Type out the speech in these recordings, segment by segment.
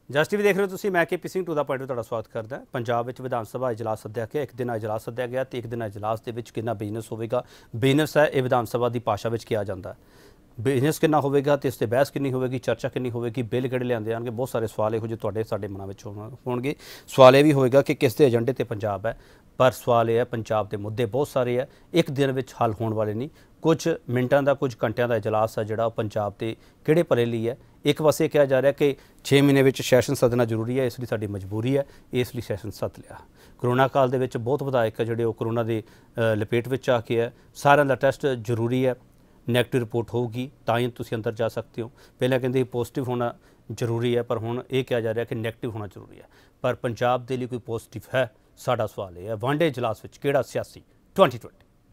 Just ਵੀ ਦੇਖ ਰਹੇ ਹੋ ਤੁਸੀਂ। मैं KP ਸਿੰਘ 2 ਦਾ ਪੁਆਇੰਟ ਤੁਹਾਡਾ ਸਵਾਗਤ ਕਰਦਾ। ਪੰਜਾਬ ਵਿੱਚ ਵਿਧਾਨ ਸਭਾ ਇਜਲਾਸ ਸੱਦਿਆ ਗਿਆ, ਇੱਕ ਦਿਨ ਇਜਲਾਸ ਸੱਦਿਆ ਗਿਆ ਤੇ ਇੱਕ ਦਿਨ ਇਜਲਾਸ ਦੇ ਵਿੱਚ ਕਿੰਨਾ ਬਿਜ਼ਨਸ ਹੋਵੇਗਾ। ਬਿਜ਼ਨਸ ਹੈ ਇਹ ਵਿਧਾਨ ਸਭਾ ਦੀ ਭਾਸ਼ਾ ਵਿੱਚ ਕਿਹਾ ਜਾਂਦਾ। ਬਿਜ਼ਨਸ ਕਿੰਨਾ ਹੋਵੇਗਾ ਤੇ ਇਸ ਤੇ ਬਹਿਸ ਕਿੰਨੀ ਹੋਵੇਗੀ, ਚਰਚਾ ਕਿੰਨੀ ਹੋਵੇਗੀ, ਬਿੱਲ ਕਿਹੜੇ ਲਿਆਂਦੇ ਆਣਗੇ, ਬਹੁਤ ਸਾਰੇ ਸਵਾਲ ਇਹੋ ਜਿਹੇ ਤੁਹਾਡੇ ਸਾਡੇ ਮਨਾਂ ਵਿੱਚ ਹੋਣਗੇ। ਸਵਾਲ ਇਹ ਵੀ ਹੋਏਗਾ ਕਿ ਕਿਸ ਦੇ ਏਜੰਡੇ ਤੇ ਪੰਜਾਬ ਹੈ, ਪਰ ਸਵਾਲ ਇਹ ਹੈ ਪੰਜਾਬ ਦੇ ਮੁੱਦੇ ਬਹੁਤ ਸਾਰੇ ਹੈ, ਇੱਕ ਦਿਨ ਵਿੱਚ ਹੱਲ ਹੋਣ ਵਾਲੇ ਨਹੀਂ। ਕੁਝ ਮਿੰਟਾਂ ਦਾ ਕੁਝ ਘੰਟਿਆਂ ਦਾ ਇਜਲਾਸ ਹੈ ਜਿਹੜਾ ਪੰਜਾਬ ਦੇ ਕਿਹੜੇ ਭਲੇ ਲਈ ਹੈ। ਇੱਕ ਪਾਸੇ ਕਿਹਾ ਜਾ ਰਿਹਾ ਕਿ 6 ਮਹੀਨੇ ਵਿੱਚ ਸੈਸ਼ਨ ਸੱਦਣਾ ਜ਼ਰੂਰੀ ਹੈ, ਇਸ ਲਈ ਸਾਡੀ ਮਜਬੂਰੀ ਹੈ, ਇਸ ਲਈ ਸੈਸ਼ਨ ਸੱਦ ਲਿਆ। ਕਰੋਨਾ ਕਾਲ ਦੇ ਵਿੱਚ ਬਹੁਤ ਵਿਧਾਇਕ ਜਿਹੜੇ ਉਹ ਕਰੋਨਾ ਦੇ ਲਪੇਟ ਵਿੱਚ ਆ ਕੇ ਹੈ। ਸਾਰਿਆਂ ਦਾ ਟੈਸਟ ਜ਼ਰੂਰੀ ਹੈ, ਨੈਗੇਟਿਵ ਰਿਪੋਰਟ ਹੋਊਗੀ ਤਾਂ ਹੀ ਤੁਸੀਂ ਅੰਦਰ ਜਾ ਸਕਦੇ ਹੋ। ਪਹਿਲਾਂ ਕਹਿੰਦੇ ਪੋਜ਼ਿਟਿਵ ਹੋਣਾ ਜ਼ਰੂਰੀ ਹੈ, ਪਰ ਹੁਣ ਇਹ ਕਿਹਾ ਜਾ ਰਿਹਾ ਕਿ ਨੈਗੇਟਿਵ ਹੋਣਾ ਜ਼ਰੂਰੀ ਹੈ। ਪਰ ਪੰਜਾਬ ਦੇ ਲਈ ਕੋਈ ਪੋਜ਼ਿਟਿਵ ਹੈ? ਸਾਡਾ ਸਵਾਲ ਇਹ ਹੈ, ਵਨਡੇ ਇਜਲਾਸ ਵਿੱਚ ਕਿਹੜਾ ਸਿਆਸੀ 2020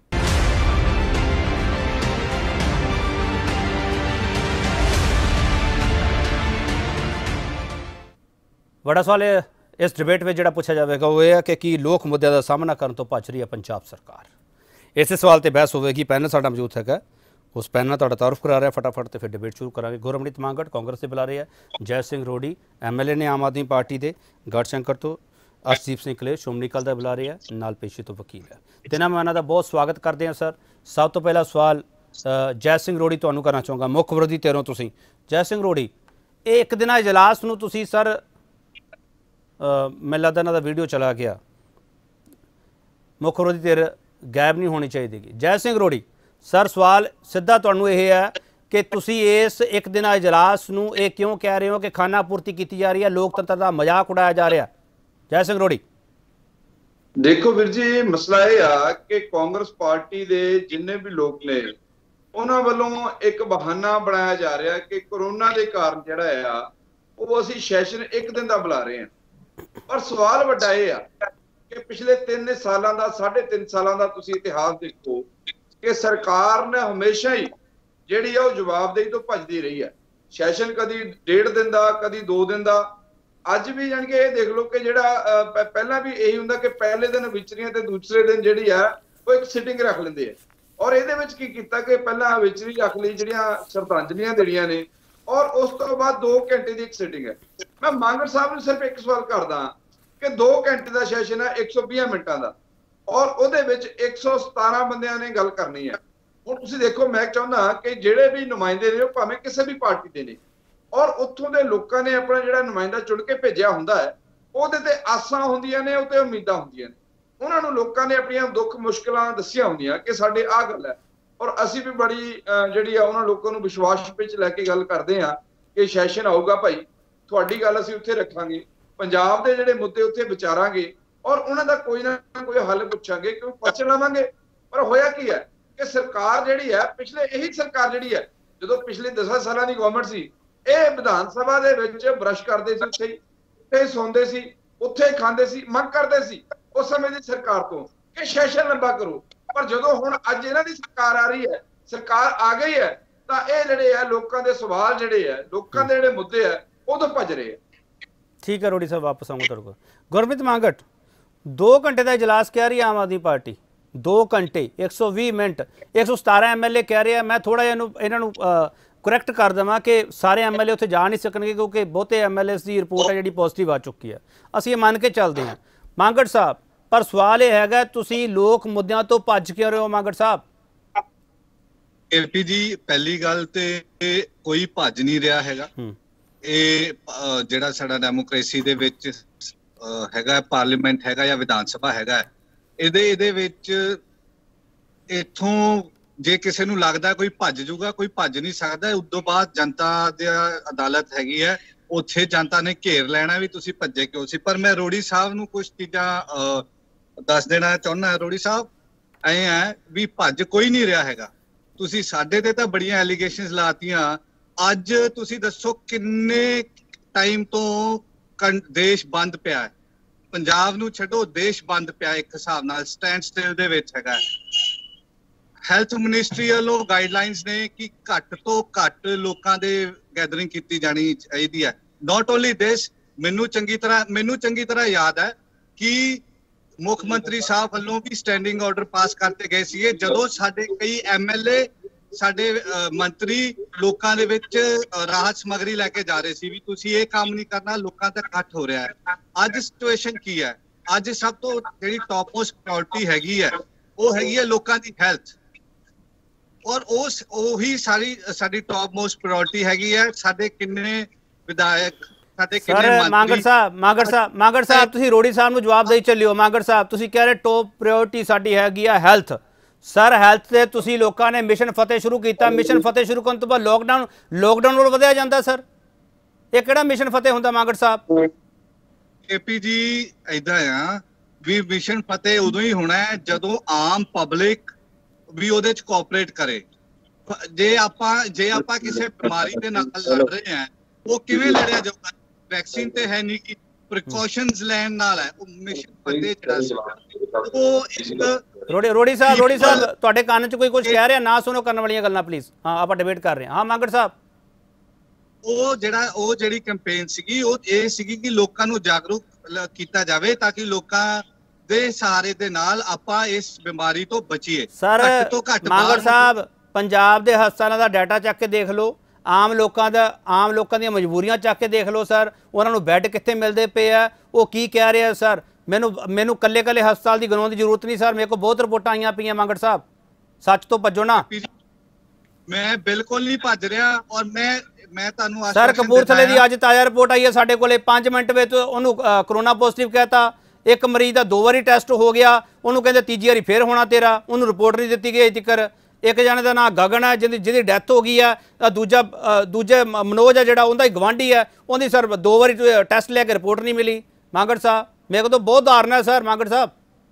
बड़ा सवाल है इस डिबेट में जोड़ा पूछा जाएगा वो है कि लोक मुद्दों का सामना करने तो भज रही है पंजाब सरकार। इस सवाल पर बहस होगी। पैनल साडा मौजूद है, उस पैनल का तारुफ करा रहा है फटाफट तो फिर डिबेट शुरू करांगे। गुरमनीत मांगट कांग्रेस से बुला रहे हैं, जय सिंह रोड़ी MLA ने आम आदमी पार्टी के, गढ़शंकर तो अर्शदीप सिंह कलेर श्रोमणी अकाली दल बुला रहे हैं, नाल पेशी तो वकील है। तिना मैं इन्हां दा बहुत स्वागत करते हैं। सर सब तो पहला सवाल जय सिंह रोड़ी तुहानूं करना चाहूँगा, मुख विरोधी धिरों तुसीं। जय सिंह रोड़ी, ये एक दिन इजलास नूं तुसीं सर मैं लगता इन्हों का वीडियो चला गया, मुख विरोधी धिर गायब नहीं होनी चाहिए। जय सिंह रोड़ी सर सवाल सीधा तुहानूं यह है कि तुसी इस एक दिन इजलास नूं ये क्यों कह रहे हो कि खाना पूर्ति की जा रही है, लोकतंत्र का मजाक उड़ाया जा रहा? जय सिंह रोड़ी देखो वीर जी, मसला यह आ कि कांग्रेस पार्टी के जिन्ने भी लोग ने उन्हां वल्लों एक बहाना बनाया जा रहा कि कोरोना के कारण जिहड़ा आ वो असीं सैशन एक दिन का बुला रहे हैं। पर सवाल वड्डा यह आ कि पिछले 3 सालों का 3.5 सालों का तुसीं इतिहास देखो कि सरकार ने हमेशा ही जिहड़ी आ जवाबदेही तो भजदी रही है। सैशन कदी 1.5 दिन का, कदी 2 दिन का। अज भी जान के देख लो कि जिहड़ा पहला भी यही हुंदा कि पहले दिन विचरियां ते दूसरे दिन जिहड़ी आ वो एक सिटिंग रख लेंदे है। और इहदे विच की कीता कि पहला विचरी रख लई जिहड़ियां श्रद्धांजलियां देणियां ने और उस तो बाद 2 घंटे की एक सिटिंग है। मैं मांगट साहब ने सिर्फ एक सवाल करदा कि 2 घंटे का सैशन है 120 मिनटां का और उहदे विच 117 बंदियां ने गल करनी है। हुण तुसीं देखो, मैं चाहुंदा कि जिहड़े भी नुमाइंदे ने भावें किसी भी पार्टी दे ने और उत्थों दे लोकां ने अपना जिहड़ा नुमाइंदा चुन के भेजिया हुंदा है, उहदे ते आसां हुंदियां ने, उहते उम्मीदां हुंदियां ने। उन्हां नूं लोकां ने अपणियां दुख मुश्किलां दस्सियां हुंदियां कि साडे आ गल है और असीं भी बड़ी जिहड़ी आ उन्हां लोकां नूं विश्वास विच लैके गल करदे हां कि सैशन आऊगा भाई, तुहाडी गल असीं उत्थे रखांगे, पंजाब दे जिहड़े मुद्दे उत्थे विचारांगे और उन्हां दा कोई ना कोई हल पुछांगे, क्यों पुछ लवांगे। पर होया की है कि सरकार जिहड़ी है पिछले यही सरकार जिहड़ी है जदों पिछले 10 सालां दी गवर्नमेंट सी, ਇਹ ਵਿਧਾਨ ਸਭਾ ਦੇ ਵਿੱਚ ਬ੍ਰਸ਼ ਕਰਦੇ ਸੀ, ਉੱਥੇ ਹੀ ਸੌਂਦੇ ਸੀ, ਉੱਥੇ ਹੀ ਖਾਂਦੇ ਸੀ, ਮੰਗ ਕਰਦੇ ਸੀ ਉਸ ਸਮੇਂ ਦੀ ਸਰਕਾਰ ਤੋਂ ਕਿ ਸੈਸ਼ਨ ਲੰਬਾ ਕਰੋ। ਪਰ ਜਦੋਂ ਹੁਣ ਅੱਜ ਇਹਨਾਂ ਦੀ ਸਰਕਾਰ ਆ ਰਹੀ ਹੈ, ਸਰਕਾਰ ਆ ਗਈ ਹੈ, ਤਾਂ ਇਹ ਜਿਹੜੇ ਆ ਲੋਕਾਂ ਦੇ ਸਵਾਲ ਜਿਹੜੇ ਆ, ਲੋਕਾਂ ਦੇ ਜਿਹੜੇ ਮੁੱਦੇ ਆ ਉਦੋਂ ਭੱਜ ਰਹੇ ਆ। ठीक है रोड़ी साहब, वापस आऊँगा तेरे को। गुरमीत मांगट, 2 घंटे का इजलास कह रही है आम आदमी पार्टी, 2 घंटे 120 मिनट 117 MLA कह रहे हैं। मैं थोड़ा इन्हों करैक्ट कर देवां कि सारे MLA उत्थे जा नहीं सकणगे क्योंकि बहुते MLA की रिपोर्ट है जी पॉजिटिव आ चुकी है। असीं ये मान के चलते हैं मांगट साहब, पर सवाल यह है तुसीं लोक मुद्दों तो भज क्यों रहे हो मांगट साहब? KP जी, पहली गल ते कोई भज नहीं रहा हैगा। ਇਹ ਜਿਹੜਾ ਸਾਡਾ ਡੈਮੋਕ੍ਰੇਸੀ ਦੇ ਵਿੱਚ ਹੈਗਾ, ਪਾਰਲੀਮੈਂਟ ਹੈਗਾ ਜਾਂ ਵਿਧਾਨ ਸਭਾ ਹੈਗਾ, ਇਹਦੇ ਵਿੱਚ ਇੱਥੋਂ ਜੇ ਕਿਸੇ ਨੂੰ ਲੱਗਦਾ ਕੋਈ ਭੱਜ ਜਾਊਗਾ, ਕੋਈ ਭੱਜ ਨਹੀਂ ਸਕਦਾ। ਉਸ ਤੋਂ ਬਾਅਦ ਜਨਤਾ ਦੀ ਅਦਾਲਤ ਹੈਗੀ ਹੈ, ਉੱਥੇ ਜਨਤਾ ਨੇ ਘੇਰ ਲੈਣਾ ਵੀ ਤੁਸੀਂ ਭੱਜੇ ਕਿਉਂ ਸੀ। ਪਰ ਮੈਂ ਰੋੜੀ ਸਾਹਿਬ ਨੂੰ ਕੁਝ ਚੀਜ਼ਾਂ ਦੱਸ ਦੇਣਾ ਚਾਹੁੰਦਾ। ਰੋੜੀ ਸਾਹਿਬ, ਐ ਹੈ ਵੀ ਭੱਜ ਕੋਈ ਨਹੀਂ ਰਿਹਾ ਹੈਗਾ। ਤੁਸੀਂ ਸਾਡੇ ਤੇ ਤਾਂ ਬੜੀਆਂ ਐਲੀਗੇਸ਼ਨਸ ਲਾਤੀਆਂ। ਅੱਜ ਤੁਸੀਂ ਦੱਸੋ ਕਿੰਨੇ ਟਾਈਮ ਤੋਂ ਦੇਸ਼ ਬੰਦ ਪਿਆ ਹੈ? ਪੰਜਾਬ ਨੂੰ ਛੱਡੋ, ਦੇਸ਼ ਬੰਦ ਪਿਆ ਇੱਕ ਹਿਸਾਬ ਨਾਲ, ਸਟੈਂਡ ਸਟਿਲ ਦੇ ਵਿੱਚ ਹੈਗਾ। ਹੈਲਥ ਮਿਨਿਸਟਰੀ ਵੱਲੋਂ ਗਾਈਡਲਾਈਨਸ ਨੇ ਕਿ ਘੱਟ ਤੋਂ ਘੱਟ ਲੋਕਾਂ ਦੇ ਗੈਦਰਿੰਗ ਕੀਤੀ ਜਾਣੀ ਚਾਹੀਦੀ ਹੈ। ਨਾਟ ਓਨਲੀ ਦਿਸ, ਮੈਨੂੰ ਚੰਗੀ ਤਰ੍ਹਾਂ ਯਾਦ ਹੈ ਕਿ ਮੁੱਖ ਮੰਤਰੀ ਸਾਹਿਬ ਵੱਲੋਂ ਵੀ ਸਟੈਂਡਿੰਗ ਆਰਡਰ ਪਾਸ ਕਰਤੇ ਗਏ ਸੀਗੇ ਜਦੋਂ ਸਾਡੇ ਕਈ MLA ਸਾਡੇ ਮੰਤਰੀ ਲੋਕਾਂ ਦੇ ਵਿੱਚ ਰਾਹਤ ਸਮੱਗਰੀ ਲੈ ਕੇ ਜਾ ਰਹੇ ਸੀ ਵੀ ਤੁਸੀਂ ਇਹ ਕੰਮ ਨਹੀਂ ਕਰਨਾ, ਲੋਕਾਂ ਦਾ ਇਕੱਠ ਹੋ ਰਿਹਾ ਹੈ। ਅੱਜ ਸਿਚੁਏਸ਼ਨ ਕੀ ਹੈ? ਅੱਜ ਸਭ ਤੋਂ ਜਿਹੜੀ ਟੌਪ ਮੋਸਟ ਪ੍ਰਾਇੋਰਟੀ ਹੈਗੀ ਹੈ ਉਹ ਹੈਗੀ ਹੈ ਲੋਕਾਂ ਦੀ ਹੈਲਥ, ਔਰ ਉਹੀ ਸਾਡੀ ਟੌਪ ਮੋਸਟ ਪ੍ਰਾਇੋਰਟੀ ਹੈਗੀ ਹੈ। ਸਾਡੇ ਕਿੰਨੇ ਵਿਧਾਇਕ, ਸਾਡੇ ਕਿੰਨੇ ਮੰਤਰੀ। ਮਾਂਗੜ ਸਾਹਿਬ ਤੁਸੀਂ ਰੋੜੀ ਸਾਹਿਬ ਨੂੰ ਜਵਾਬ ਦੇਈ ਚੱਲਿਓ। ਮਾਂਗੜ ਸਾਹਿਬ ਤੁਸੀਂ ਕਹਿ ਰਹੇ ਟੌਪ ਪ੍ਰਾਇੋਰਟੀ ਸਾਡੀ ਹੈਗੀ ਆ ਹੈਲਥ। ਸਰ ਹੈਲਥ ਤੇ ਤੁਸੀਂ ਲੋਕਾਂ ਨੇ ਮਿਸ਼ਨ ਫਤਿਹ ਸ਼ੁਰੂ ਕੀਤਾ, ਮਿਸ਼ਨ ਫਤਿਹ ਸ਼ੁਰੂ ਕਰਨ ਤੋਂ ਬਾਅਦ ਲੋਕਡਾਊਨ ਨਾਲ ਵਧਿਆ ਜਾਂਦਾ। ਸਰ ਇਹ ਕਿਹੜਾ ਮਿਸ਼ਨ ਫਤਿਹ ਹੁੰਦਾ ਮਾਂਗੜ ਸਾਹਿਬ? ਕੇਪੀ ਜੀ ਏਦਾਂ ਆ ਵੀ ਮਿਸ਼ਨ ਫਤਿਹ ਉਦੋਂ ਹੀ ਹੋਣਾ ਹੈ ਜਦੋਂ ਆਮ ਪਬਲਿਕ ਵੀ ਉਹਦੇ ਚ ਕੋਆਪਰੇਟ ਕਰੇ। ਜੇ ਆਪਾਂ ਕਿਸੇ ਬਿਮਾਰੀ ਦੇ ਨਾਲ ਲੜ ਰਹੇ ਹਾਂ, ਉਹ ਕਿਵੇਂ ਲੜਿਆ ਜਾਊਗਾ? ਵੈਕਸੀਨ ਤੇ ਹੈ ਨਹੀਂ, ਕਿ ਪ੍ਰੀਕਾਸ਼ਨਸ ਲੈਣ ਨਾਲ ਹੈ। ਉਹ ਮਿਸ਼ਨ ਫਤਿਹ ਜਿਹੜਾ ਸੀ ਉਹ ਇੱਕ ਰੋੜੀ ਸਾਹਿਬ ਤੁਹਾਡੇ ਕੰਨ 'ਚ ਕੋਈ ਕੁਝ ਕਹਿ ਰਿਹਾ, ਨਾ ਸੁਣੋ ਕਰਨ ਵਾਲੀਆਂ ਗੱਲਾਂ ਪਲੀਜ਼। ਹਾਂ ਆਪਾਂ ਡਿਬੇਟ ਕਰ ਰਹੇ ਹਾਂ। ਹਾਂ ਮਾਂਗੜ ਸਾਹਿਬ, ਉਹ ਜਿਹੜੀ ਕੈਂਪੇਨ ਸੀਗੀ ਉਹ ਇਹ ਸੀਗੀ ਕਿ ਲੋਕਾਂ ਨੂੰ ਜਾਗਰੂਕ ਕੀਤਾ ਜਾਵੇ ਤਾਂ ਕਿ ਲੋਕਾਂ ਦੇ ਸਹਾਰੇ ਦੇ ਨਾਲ ਆਪਾਂ ਇਸ ਬਿਮਾਰੀ ਤੋਂ ਬਚੀਏ। ਸਰ ਮਾਂਗੜ ਸਾਹਿਬ, ਪੰਜਾਬ ਦੇ ਹਸਪਤਾਲਾਂ ਦਾ ਡਾਟਾ ਚੱਕ ਕੇ ਦੇਖ ਲਓ, ਆਮ ਲੋਕਾਂ ਦੀਆਂ ਮਜਬੂਰੀਆਂ ਚੱਕ ਕੇ ਦੇਖ ਲਓ। ਸਰ ਉਹਨਾਂ ਨੂੰ ਬੈੱਡ ਕਿੱਥੇ ਮਿਲਦੇ ਪਏ ਆ, ਉਹ ਕੀ ਕਹਿ ਰਹੇ ਆ? ਸਰ ਮੈਨੂੰ ਕੱਲੇ ਹਸਪਤਾਲ ਦੀ ਗਣਾਉਣ ਦੀ ਜ਼ਰੂਰਤ ਨਹੀਂ ਸਰ, ਮੇਰੇ ਕੋਲ ਬਹੁਤ ਰਿਪੋਰਟਾਂ ਆਈਆਂ ਪਈਆਂ। ਮਾਂਗੜ ਸਾਹਿਬ ਸੱਚ ਤੋਂ ਭੱਜੋ ਨਾ। ਮੈਂ ਬਿਲਕੁਲ ਨਹੀਂ ਭੱਜ ਰਿਹਾ, ਔਰ ਮੈਂ ਤੁਹਾਨੂੰ ਸਰ ਕਪੂਰਥਲੇ ਦੀ ਅੱਜ ਤਾਜ਼ਾ ਰਿਪੋਰਟ ਆਈ ਹੈ ਸਾਡੇ ਕੋਲੇ। 5 ਮਿੰਟ ਵਿੱਚ ਉਹਨੂੰ ਕਰੋਨਾ ਪੋਜ਼ਿਟਿਵ ਕਹਿਤਾ। ਇੱਕ ਮਰੀਜ਼ ਦਾ 2 ਵਾਰੀ ਟੈਸਟ ਹੋ ਗਿਆ, ਉਹਨੂੰ ਕਹਿੰਦੇ ਤੀਜੀ ਵਾਰੀ ਫੇਰ ਹੋਣਾ ਤੇਰਾ, ਉਹਨੂੰ ਰਿਪੋਰਟ ਨਹੀਂ ਦਿੱਤੀ ਗਈ ਜ਼ਿਕਰ। ਇੱਕ ਜਣੇ ਦਾ ਨਾਂ ਗਗਨ ਹੈ ਜਿਹਦੀ ਡੈਥ ਹੋ ਗਈ ਹੈ। ਦੂਜੇ ਮਨੋਜ ਹੈ ਜਿਹੜਾ ਉਹਦਾ ਹੀ ਗਵਾਂਢੀ ਹੈ, ਉਹਦੀ ਸਰ 2 ਵਾਰੀ ਟੈਸਟ ਲੈ ਕੇ ਰਿਪੋਰਟ ਨਹੀਂ ਮਿਲੀ। ਮਾਂਗੜ ਸਾਹਿਬ ਮੇਰੇ ਕੋਲ ਤਾਂ ਬਹੁਤ ਧਾਰਨਾ ਹੈ ਸਰ। ਮਾਂਗੜ ਸਾਹਿਬ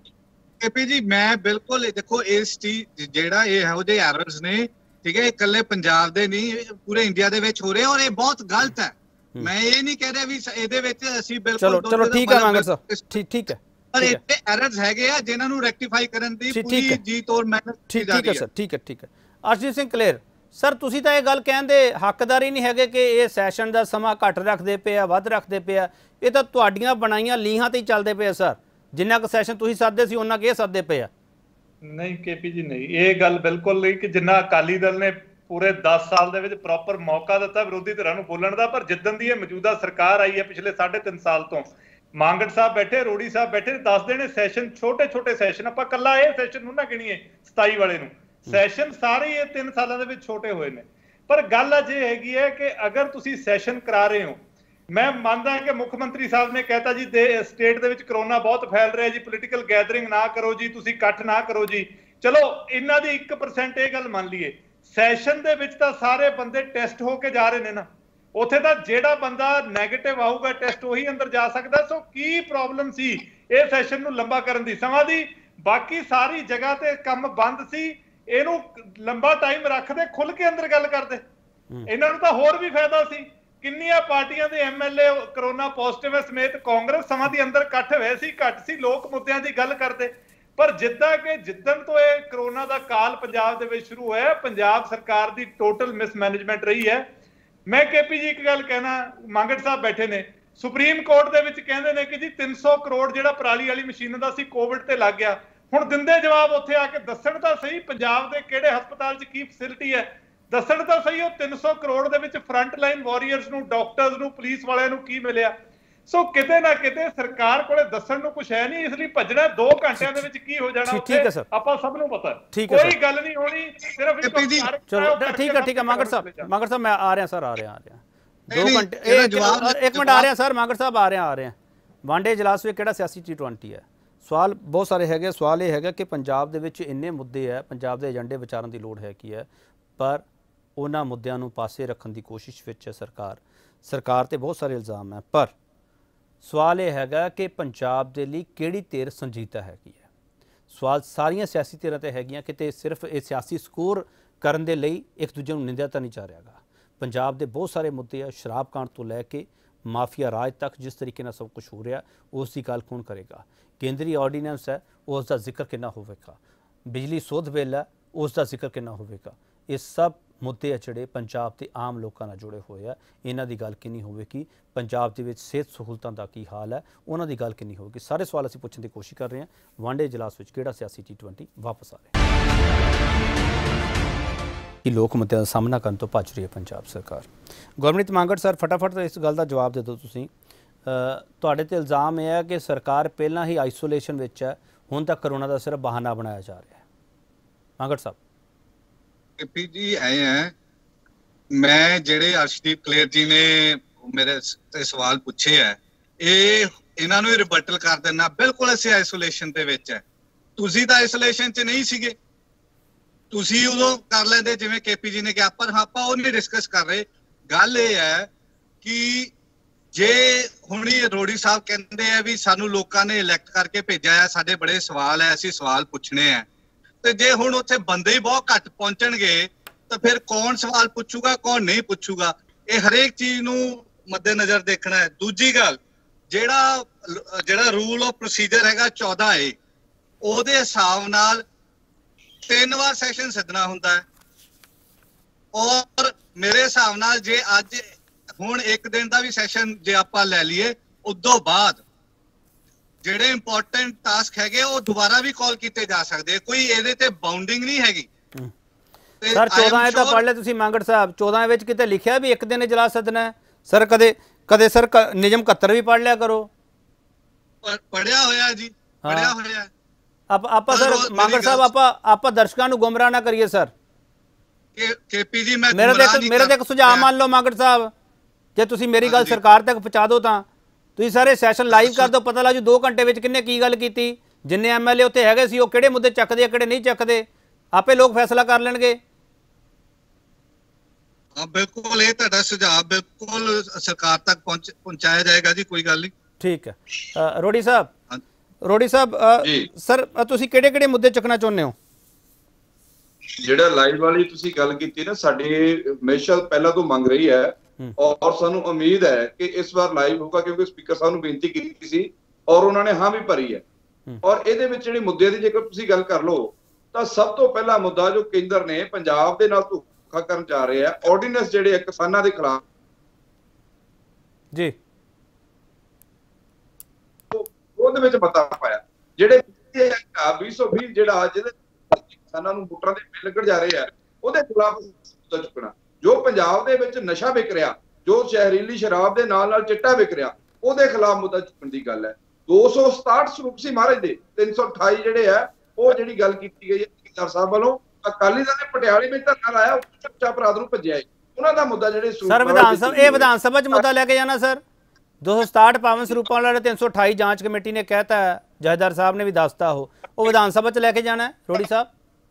ਕੇਪੀ ਜੀ ਮੈਂ ਬਿਲਕੁਲ ਦੇਖੋ ਇਸ ਚੀਜ਼ ਜਿਹੜਾ ਇਹੋ ਜਿਹੇ ਐਰਰਸ ਨੇ, ਠੀਕ ਹੈ, ਇਕੱਲੇ ਪੰਜਾਬ ਦੇ ਨਹੀਂ ਪੂਰੇ ਇੰਡੀਆ ਦੇ ਵਿੱਚ ਹੋ ਰਹੇ, ਔਰ ਇਹ ਬਹੁਤ ਗਲਤ ਹੈ। ਮੈਂ ਇਹ ਨਹੀਂ ਕਹਿ ਰਿਹਾ ਵੀ ਇਹਦੇ ਵਿੱਚ ਅਸੀਂ ਬਿਲਕੁਲ ਚਲੋ ਠੀਕ ਹੈ ਮਾਂਗੜ ਸਾਹਿਬ, ਠੀਕ ਹੈ, ਪਰ ਇੱਥੇ ਐਰਰਸ ਹੈਗੇ ਆ ਜਿਨ੍ਹਾਂ ਨੂੰ ਰੈਕਟੀਫਾਈ ਕਰਨ ਦੀ ਪੂਰੀ ਜੀ ਤੋੜ ਮਿਹਨਤ ਕੀਤੀ ਜਾ ਰਹੀ ਹੈ। ਸਰ ਠੀਕ ਹੈ। ਅਰਸ਼ਦੀਪ ਸਿੰਘ ਕਲੇਰ ਸਰ, ਤੁਸੀਂ ਤਾਂ ਇਹ ਗੱਲ ਕਹਿੰਦੇ ਹੱਕਦਾਰ ਹੀ ਨਹੀਂ ਹੈਗੇ ਕਿ ਇਹ ਸੈਸ਼ਨ ਦਾ ਸਮਾਂ ਘੱਟ ਰੱਖਦੇ ਪਏ ਆ, ਵੱਧ ਰੱਖਦੇ ਪਏ ਆ। ਇਹ ਤਾਂ ਤੁਹਾਡੀਆਂ ਬਣਾਈਆਂ ਲੀਹਾਂ ਤੇ ਹੀ ਚੱਲਦੇ ਪਏ ਆ ਸਰ। ਜਿੰਨਾ ਕੁ ਸੈਸ਼ਨ ਤੁਸੀਂ ਸੱਦਦੇ ਸੀ ਉਹਨਾਂ ਕੁ ਇਹ ਸੱਦਦੇ ਪਏ ਆ। ਨਹੀਂ ਕੇਪੀ ਜੀ ਨਹੀਂ, ਇਹ ਗੱਲ ਬਿਲਕੁਲ ਨਹੀਂ ਕਿ ਜਿੰਨਾ ਅਕਾਲੀ ਦਲ ਨੇ ਪੂਰੇ 10 ਸਾਲ ਦੇ ਵਿੱਚ ਪ੍ਰੋਪਰ ਮੌਕਾ ਦਿੱਤਾ ਵਿਰੋਧੀ ਧਿਰਾਂ ਨੂੰ ਬੋਲਣ ਦਾ, ਪਰ ਜਿੱਦਣ ਦੀ ਇਹ ਮੌਜੂਦਾ ਸਰਕਾਰ ਆਈ ਹੈ ਪਿਛਲੇ 3.5 ਸਾਲ ਤੋਂ, ਮਾਂਗੜ ਸਾਹਿਬ ਬੈਠੇ, ਰੋੜੀ ਸਾਹਿਬ ਬੈਠੇ, ਦੱਸਦੇ ਨੇ ਸੈਸ਼ਨ ਛੋਟੇ ਸੈਸ਼ਨ, ਆਪਾਂ ਕੱਲਾ ਇਹ ਸੈਸ਼ਨ ਨੂੰ ਨਾ ਗਿਣੀਏ 27 ਵਾਲੇ ਨੂੰ, ਸੈਸ਼ਨ ਸਾਰੇ ਇਹ 3 ਸਾਲਾਂ ਦੇ ਵਿੱਚ ਛੋਟੇ ਹੋਏ ਨੇ। ਪਰ ਗੱਲ ਅੱਜ ਇਹ ਹੈਗੀ ਹੈ ਕਿ ਅਗਰ ਤੁਸੀਂ ਸੈਸ਼ਨ ਕਰਾ ਰਹੇ ਹੋ, ਮੈਂ ਮੰਨਦਾ ਕਿ ਮੁੱਖ ਮੰਤਰੀ ਸਾਹਿਬ ਨੇ ਕਹਿਤਾ ਜੀ ਸਟੇਟ ਦੇ ਵਿੱਚ ਕਰੋਨਾ ਬਹੁਤ ਫੈਲ ਰਿਹਾ ਜੀ, ਪੋਲੀਟੀਕਲ ਗੈਦਰਿੰਗ ਨਾ ਕਰੋ ਜੀ, ਤੁਸੀਂ ਇਕੱਠ ਨਾ ਕਰੋ ਜੀ। ਚਲੋ ਇਹਨਾਂ ਦੀ 1% ਇਹ ਗੱਲ ਮੰਨ ਲਈਏ, ਸੈਸ਼ਨ ਦੇ ਵਿੱਚ ਤਾਂ ਸਾਰੇ ਬੰਦੇ ਟੈਸਟ ਹੋ ਕੇ ਜਾ ਰਹੇ ਨੇ ਨਾ, ਉੱਥੇ ਤਾਂ ਜਿਹੜਾ ਬੰਦਾ ਨੈਗੇਟਿਵ ਆਊਗਾ ਟੈਸਟ ਉਹੀ ਅੰਦਰ ਜਾ ਸਕਦਾ। ਸੋ ਕੀ ਪ੍ਰੋਬਲਮ ਸੀ ਇਹ ਸੈਸ਼ਨ ਨੂੰ ਲੰਬਾ ਕਰਨ ਦੀ? ਸਮਾਂ ਦੀ ਬਾਕੀ ਸਾਰੀ ਜਗ੍ਹਾ ਤੇ ਕੰਮ ਬੰਦ ਸੀ, ਇਹਨੂੰ ਲੰਬਾ ਟਾਈਮ ਰੱਖਦੇ, ਖੁੱਲ ਕੇ ਅੰਦਰ ਗੱਲ ਕਰਦੇ, ਇਹਨਾਂ ਨੂੰ ਤਾਂ ਹੋਰ ਵੀ ਫਾਇਦਾ ਸੀ। ਕਿੰਨੀਆਂ ਪਾਰਟੀਆਂ ਦੇ ਐਮਐਲਏ ਕਰੋਨਾ ਪੋਜ਼ਿਟਿਵ ਸਮੇਤ ਕਾਂਗਰਸ ਸਮਾਂ ਦੀ ਅੰਦਰ ਇਕੱਠ ਹੋਏ ਸੀ, ਘੱਟ ਸੀ, ਲੋਕ ਮੁੱਦਿਆਂ ਦੀ ਗੱਲ ਕਰਦੇ। ਪਰ ਜਿੱਦਣ ਤੋਂ ਇਹ ਕਰੋਨਾ ਦਾ ਕਾਲ ਪੰਜਾਬ ਦੇ ਵਿੱਚ ਸ਼ੁਰੂ ਹੋਇਆ, ਪੰਜਾਬ ਸਰਕਾਰ ਦੀ ਟੋਟਲ ਮਿਸਮੈਨੇਜਮੈਂਟ ਰਹੀ ਹੈ। ਮੈਂ ਕੇਪੀ ਜੀ ਇੱਕ ਗੱਲ ਕਹਿਣਾ, ਮਾਂਗੜ ਸਾਹਿਬ ਬੈਠੇ ਨੇ, ਸੁਪਰੀਮ ਕੋਰਟ ਦੇ ਵਿੱਚ ਕਹਿੰਦੇ ਨੇ ਕਿ ਜੀ 300 ਕਰੋੜ ਜਿਹੜਾ ਪਰਾਲੀ ਵਾਲੀ ਮਸ਼ੀਨ ਦਾ ਸੀ ਕੋਵਿਡ ਤੇ ਲੱਗ ਗਿਆ। ਹੁਣ ਦਿੰਦੇ ਜਵਾਬ ਉੱਥੇ ਆ ਕੇ ਦੱਸਣ ਤਾਂ ਸਹੀ ਪੰਜਾਬ ਦੇ ਕਿਹੜੇ ਹਸਪਤਾਲ 'ਚ ਕੀ ਫੈਸਿਲਿਟੀ ਹੈ, ਦੱਸਣ ਤਾਂ ਸਹੀ ਉਹ 300 ਕਰੋੜ ਦੇ ਵਿੱਚ ਫਰੰਟ ਲਾਈਨ ਵਾਰੀਅਰਸ ਨੂੰ, ਡਾਕਟਰਸ ਨੂੰ, ਪੁਲਿਸ ਵਾਲਿਆਂ ਨੂੰ ਕੀ ਮਿਲਿਆ। ਸੋ ਕਿਤੇ ਨਾ ਕਿਤੇ ਸਰਕਾਰ ਕੋਲੇ ਦੱਸਣ ਨੂੰ ਕੁਝ ਹੈ ਨਹੀਂ, ਇਸ ਲਈ ਭੱਜਣਾ 2 ਘੰਟਿਆਂ ਦੇ ਵਿੱਚ ਕੀ ਹੋ ਜਾਣਾ ਉੱਥੇ ਆਪਾਂ ਸਭ ਨੂੰ ਪਤਾ, ਕੋਈ ਗੱਲ ਨਹੀਂ ਹੋਣੀ, ਸਿਰਫ ਚਲੋ ਠੀਕ ਹੈ ਮਾਂਗੜ ਸਾਹਿਬ ਮੈਂ ਆ ਰਿਹਾ ਸਰ, ਆ ਰਿਹਾ 2 ਘੰਟੇ 1 ਮਿੰਟ ਆ ਰਿਹਾ ਸਰ, ਮਾਂਗੜ ਸਾਹਿਬ ਆ ਰਿਹਾ। ਵਾਂਡੇ ਇਜਲਾਸ ਵਿੱਚ ਕਿਹੜਾ ਸਿਆਸੀ T20 ਹੈ? ਸਵਾਲ ਬਹੁਤ ਸਾਰੇ ਹੈਗੇ। ਸਵਾਲ ਇਹ ਹੈਗਾ ਕਿ ਪੰਜਾਬ ਦੇ ਵਿੱਚ ਇੰਨੇ ਮੁੱਦੇ ਹੈ, ਪੰਜਾਬ ਦੇ ਏਜੰਡੇ ਵਿਚਾਰਨ ਦੀ ਲੋੜ ਹੈ ਕੀ ਹੈ, ਪਰ ਉਹਨਾਂ ਮੁੱਦਿਆਂ ਨੂੰ ਪਾਸੇ ਰੱਖਣ ਦੀ ਕੋਸ਼ਿਸ਼ ਵਿੱਚ ਹੈ ਸਰਕਾਰ ਤੇ ਬਹੁਤ ਸਾਰੇ ਇਲਜ਼ਾਮ ਹੈ। ਪਰ ਸਵਾਲ ਇਹ ਹੈਗਾ ਕਿ ਪੰਜਾਬ ਦੇ ਲਈ ਕਿਹੜੀ ਧਿਰ ਸੰਜੀਦਾ ਹੈਗੀ ਹੈ। ਸਵਾਲ ਸਾਰੀਆਂ ਸਿਆਸੀ ਧਿਰਾਂ ਤੇ ਹੈਗੀਆਂ, ਕਿਤੇ ਸਿਰਫ ਇਹ ਸਿਆਸੀ ਸਕੋਰ ਕਰਨ ਦੇ ਲਈ ਇੱਕ ਦੂਜੇ ਨੂੰ ਨਿੰਦਿਆ ਤਾਂ ਨਹੀਂ ਜਾ ਰਿਹਾਗਾ। ਪੰਜਾਬ ਦੇ ਬਹੁਤ ਸਾਰੇ ਮੁੱਦੇ ਆ, ਸ਼ਰਾਬ ਕਾਂਡ ਤੋਂ ਲੈ ਕੇ ਮਾਫੀਆ ਰਾਜ ਤੱਕ ਜਿਸ ਤਰੀਕੇ ਨਾਲ ਸਭ ਕੁਝ ਹੋ ਰਿਹਾ, ਉਸ ਦੀ ਗੱਲ ਕੌਣ ਕਰੇਗਾ? ਕੇਂਦਰੀ ਆਰਡੀਨੈਂਸ ਹੈ, ਉਸ ਦਾ ਜ਼ਿਕਰ ਕਿੰਨਾ ਹੋਵੇਗਾ? ਬਿਜਲੀ ਸੋਧ ਬਿੱਲ ਹੈ, ਉਸ ਦਾ ਜ਼ਿਕਰ ਕਿੰਨਾ ਹੋਵੇਗਾ? ਇਹ ਸਭ ਮੁੱਦੇ ਆ ਜਿਹੜੇ ਪੰਜਾਬ ਦੇ ਆਮ ਲੋਕਾਂ ਨਾਲ ਜੁੜੇ ਹੋਏ ਆ, ਇਹਨਾਂ ਦੀ ਗੱਲ ਕਿੰਨੀ ਹੋਵੇਗੀ? ਪੰਜਾਬ ਦੇ ਵਿੱਚ ਸਿਹਤ ਸਹੂਲਤਾਂ ਦਾ ਕੀ ਹਾਲ ਹੈ, ਉਹਨਾਂ ਦੀ ਗੱਲ ਕਿੰਨੀ ਹੋਵੇਗੀ? ਸਾਰੇ ਸਵਾਲ ਅਸੀਂ ਪੁੱਛਣ ਦੀ ਕੋਸ਼ਿਸ਼ ਕਰ ਰਹੇ ਹਾਂ। ਵਾਂਡੇ ਇਜਲਾਸ ਵਿੱਚ ਕਿਹੜਾ ਸਿਆਸੀ T20 ਵਾਪਸ ਆ ਰਿਹਾ। ਕਿ ਲੋਕ ਮੁੱਦਿਆਂ ਦਾ ਸਾਹਮਣਾ ਕਰਨ ਤੋਂ ਭੱਜ ਰਹੀ ਹੈ ਪੰਜਾਬ ਸਰਕਾਰ। ਗੁਰਮੀਤ ਮਾਂਗੜ ਸਰ, ਫਟਾਫਟ ਇਸ ਗੱਲ ਦਾ ਜਵਾਬ ਦੇ ਦਿਓ ਤੁਸੀਂ। ਤੁਹਾਡੇ ਤੇ ਇਲਜ਼ਾਮ ਇਹ ਹੈ ਕਿ ਸਰਕਾਰ ਪਹਿਲਾਂ ਹੀ ਆਈਸੋਲੇਸ਼ਨ ਵਿੱਚ ਹੈ, ਹੁਣ ਤੱਕ ਕਰੋਨਾ ਦਾ ਸਿਰਫ ਬਹਾਨਾ ਬਣਾਇਆ ਜਾ ਰਿਹਾ ਹੈ। ਮਾਂਗੜ ਸਾਹਿਬ ਕੇਪੀ ਜੀ ਆਏ ਹੈ, ਮੈਂ ਜਿਹੜੇ ਅਰਸ਼ਦੀਪ ਕਲੇਰ ਜੀ ਨੇ ਮੇਰੇ ਤੇ ਸਵਾਲ ਪੁੱਛੇ ਹੈ, ਇਹਨਾਂ ਨੂੰ ਹੀ ਰਿਬਟਲ ਕਰ ਦੇਣਾ। ਬਿਲਕੁਲ ਅਸੀਂ ਆਈਸੋਲੇਸ਼ਨ ਦੇ ਵਿੱਚ ਹੈ, ਤੁਸੀਂ ਤਾਂ ਆਈਸੋਲੇਸ਼ਨ 'ਚ ਨਹੀਂ ਸੀਗੇ। ਤੁਸੀਂ ਉਦੋਂ ਕਰ ਲੈਂਦੇ ਜਿਵੇਂ ਕੇਪੀ ਜੀ ਨੇ ਕਿਹਾ, ਪਰ ਆਪਾਂ ਉਹ ਨਹੀਂ ਡਿਸਕਸ ਕਰ ਰਹੇ। ਗੱਲ ਇਹ ਹੈ ਕਿ ਜੇ ਹੁਣ ਰੋੜੀ ਸਾਹਿਬ ਕਹਿੰਦੇ ਆ ਵੀ ਸਾਨੂੰ ਲੋਕਾਂ ਨੇ ਇਲੈਕਟ ਕਰਕੇ ਭੇਜਿਆ ਹੈ, ਸਾਡੇ ਬੜੇ ਸਵਾਲ ਹੈ, ਅਸੀਂ ਸਵਾਲ ਪੁੱਛਣੇ ਆ, ਤੇ ਜੇ ਹੁਣ ਉੱਥੇ ਬੰਦੇ ਹੀ ਬਹੁਤ ਘੱਟ ਪਹੁੰਚਣਗੇ ਤਾਂ ਫਿਰ ਕੌਣ ਸਵਾਲ ਪੁੱਛੂਗਾ, ਕੌਣ ਨਹੀਂ ਪੁੱਛੂਗਾ? ਇਹ ਹਰੇਕ ਚੀਜ਼ ਨੂੰ ਮੱਦੇਨਜ਼ਰ ਦੇਖਣਾ ਹੈ। ਦੂਜੀ ਗੱਲ, ਜਿਹੜਾ ਰੂਲ ਆਫ ਪ੍ਰੋਸੀਜਰ ਹੈਗਾ 14A, ਉਹਦੇ ਹਿਸਾਬ ਨਾਲ 3 ਵਾਰ ਸੈਸ਼ਨ ਸੱਦਣਾ ਹੁੰਦਾ ਹੈ, ਔਰ ਮੇਰੇ ਹਿਸਾਬ ਨਾਲ ਜੇ ਅੱਜ ਹੁਣ 1 ਦਿਨ ਦਾ ਵੀ ਸੈਸ਼ਨ ਜੇ ਆਪਾਂ ਲੈ ਲਈਏ, ਉਦੋਂ ਬਾਅਦ ਜਿਹੜੇ ਇੰਪੋਰਟੈਂਟ ਟਾਸਕ ਹੈਗੇ ਉਹ ਦੁਬਾਰਾ ਵੀ ਕਾਲ ਕੀਤੇ ਜਾ ਸਕਦੇ। ਕੋਈ ਇਹਦੇ ਤੇ ਬਾਉਂਡਿੰਗ ਨਹੀਂ ਹੈਗੀ। ਸਰ 14 ਤਾਂ ਪੜ੍ਹ ਲਿਆ ਤੁਸੀਂ ਮਾਂਗੜ ਸਾਹਿਬ, 14 ਵਿੱਚ ਕਿਤੇ ਲਿਖਿਆ ਵੀ 1 ਦਿਨ ਇਜਲਾਸ ਸੱਦਣਾ ਹੈ? ਸਰ ਕਦੇ ਸਰ ਨਿਯਮ 71 ਵੀ ਪੜ੍ਹ ਲਿਆ ਕਰੋ। ਪੜਿਆ ਹੋਇਆ ਜੀ, ਪੜਿਆ ਹੋਇਆ। ਆਪਾਂ ਸਰ ਮਾਂਗੜ ਸਾਹਿਬ ਆਪਾਂ ਦਰਸ਼ਕਾਂ ਨੂੰ ਗੁੰਮਰਾਹ ਨਾ ਕਰੀਏ ਸਰ। ਕੇਪੀ ਜੀ ਮੈਂ ਮੇਰੇ ਤੇ ਇੱਕ ਸੁਝਾਅ ਮੰਨ ਲਓ ਮਾਂਗੜ ਸਾਹਿਬ, ਜੇ ਤੁਸੀਂ ਮੇਰੀ ਗੱਲ ਸਰਕਾਰ ਤੱਕ ਪਹੁੰਚਾ ਦਿਓ ਤਾਂ ਤੁਸੀਂ ਸਾਰੇ ਸੈਸ਼ਨ ਲਾਈਵ ਕਰ ਦਿਓ, ਪਤਾ ਲੱਗ ਜੂ 2 ਘੰਟੇ ਵਿੱਚ ਕਿੰਨੇ ਕੀ ਗੱਲ ਕੀਤੀ, ਜਿੰਨੇ ਐਮਐਲਏ ਉੱਥੇ ਹੈਗੇ ਸੀ ਉਹ ਕਿਹੜੇ ਮੁੱਦੇ ਚੱਕਦੇ ਆ, ਕਿਹੜੇ ਨਹੀਂ ਚੱਕਦੇ, ਆਪੇ ਲੋਕ ਫੈਸਲਾ ਕਰ ਲੈਣਗੇ। ਹਾਂ ਬਿਲਕੁਲ, ਇਹ ਤੁਹਾਡਾ ਸੁਝਾਅ ਬਿਲਕੁਲ ਸਰਕਾਰ ਤੱਕ ਪਹੁੰਚਾਇਆ ਜਾਏਗਾ ਜੀ, ਕੋਈ ਗੱਲ ਨਹੀਂ। ਠੀਕ ਹੈ। ਰੋੜੀ ਸਾਹਿਬ ਸਰ ਤੁਸੀਂ ਕਿਹੜੇ ਮੁੱਦੇ ਚੱਕਣਾ ਚਾਹੁੰਦੇ ਹੋ? ਜਿਹੜਾ ਲਾਈਵ ਵਾਲੀ ਤੁਸੀਂ ਗੱਲ ਕੀਤੀ ਨਾ, ਸਾਡੀ ਹਮੇਸ਼ਾ ਪਹਿਲਾਂ ਤੋਂ ਮੰਗ ਰਹੀ ਹੈ ਔਰ ਸਾਨੂੰ ਉਮੀਦ ਹੈ ਕਿ ਇਸ ਵਾਰ ਲਾਈਵ ਹੋਊਗਾ, ਕਿਉਂਕਿ ਸਪੀਕਰ ਸਾਹਿਬ ਨੂੰ ਬੇਨਤੀ ਕੀਤੀ ਸੀ ਔਰ ਉਹਨਾਂ ਨੇ ਹਾਂ ਵੀ ਭਰੀ ਹੈ। ਔਰ ਇਹਦੇ ਵਿੱਚ ਜਿਹੜੇ ਮੁੱਦੇ ਦੀ ਜੇਕਰ ਤੁਸੀਂ ਗੱਲ ਕਰ ਲਓ ਤਾਂ ਸਭ ਤੋਂ ਪਹਿਲਾ ਮੁੱਦਾ ਜੋ ਕੇਂਦਰ ਨੇ ਪੰਜਾਬ ਦੇ ਨਾਲ ਧੋਖਾ ਕਰਨ ਜਾ ਰਹੇ ਆ, ਆਰਡੀਨੈਂਸ ਜਿਹੜੇ ਕਿਸਾਨਾਂ ਦੇ ਖਿਲਾਫ ਜੀ, ਉਹਦੇ ਵਿੱਚ ਮਤਾ ਪਾਇਆ। ਜਿਹੜੇ 2020 ਜਿਹੜਾ ਜਿਹਦੇ ਕਿਸਾਨਾਂ ਨੂੰ ਵੋਟਰਾਂ ਦੇ ਬਿੱਲ ਲੱਗਣ ਜਾ ਰਹੇ ਆ, ਉਹਦੇ ਖਿਲਾਫ ਮੁੱਦਾ ਚੁੱਕਣਾ। ਜੋ ਪੰਜਾਬ ਦੇ ਵਿੱਚ ਨਸ਼ਾ ਵਿਕ ਰਿਹਾ, ਜੋ ਜ਼ਹਿਰੀਲੀ ਸ਼ਰਾਬ ਦੇ ਨਾਲ ਚਿੱਟਾ ਵਿਕ ਰਿਹਾ, ਉਹਦੇ ਖਿਲਾਫ ਮੁੱਦਾ ਚੁੱਕਣ ਦੀ ਗੱਲ ਹੈ। 267 ਸਰੂਪ ਸੀ ਮਹਾਰਾਜ ਦੇ, 328 ਜਿਹੜੇ ਆ ਉਹ ਜਿਹੜੀ ਗੱਲ ਕੀਤੀ ਗਈ ਹੈ ਸਪੀਕਰ ਸਾਹਿਬ ਵੱਲੋਂ। ਅਕਾਲੀ ਦਲ ਨੇ ਪਟਿਆਲੇ ਵਿੱਚ ਧਰਨਾ ਲਾਇਆ, ਚੁੱਪਚਾਪ ਰਾਤ ਨੂੰ ਭੱਜਿਆ। ਉਹਨਾਂ ਦਾ ਮੁੱਦਾ ਜਿਹੜੇ ਸਰ ਵਿਧਾਨ ਸਭਾ ਚ ਮੁੱਦਾ ਲੈ ਕੇ ਜਾਣਾ ਸਰ। 267 ਪਾਵਨ ਸਰੂਪਾਂ ਵਾਲੇ 328 ਜਾਂਚ ਕਮੇਟੀ ਨੇ ਕਹਿਤਾ, ਜਥੇਦਾਰ ਸਾਹਿਬ ਨੇ ਵੀ ਦੱਸਤਾ, ਉਹ ਵਿਧਾਨ ਸਭਾ ਚ ਲੈ ਕੇ ਜਾਣਾ। ਰੋੜੀ ਸਾਹਿਬ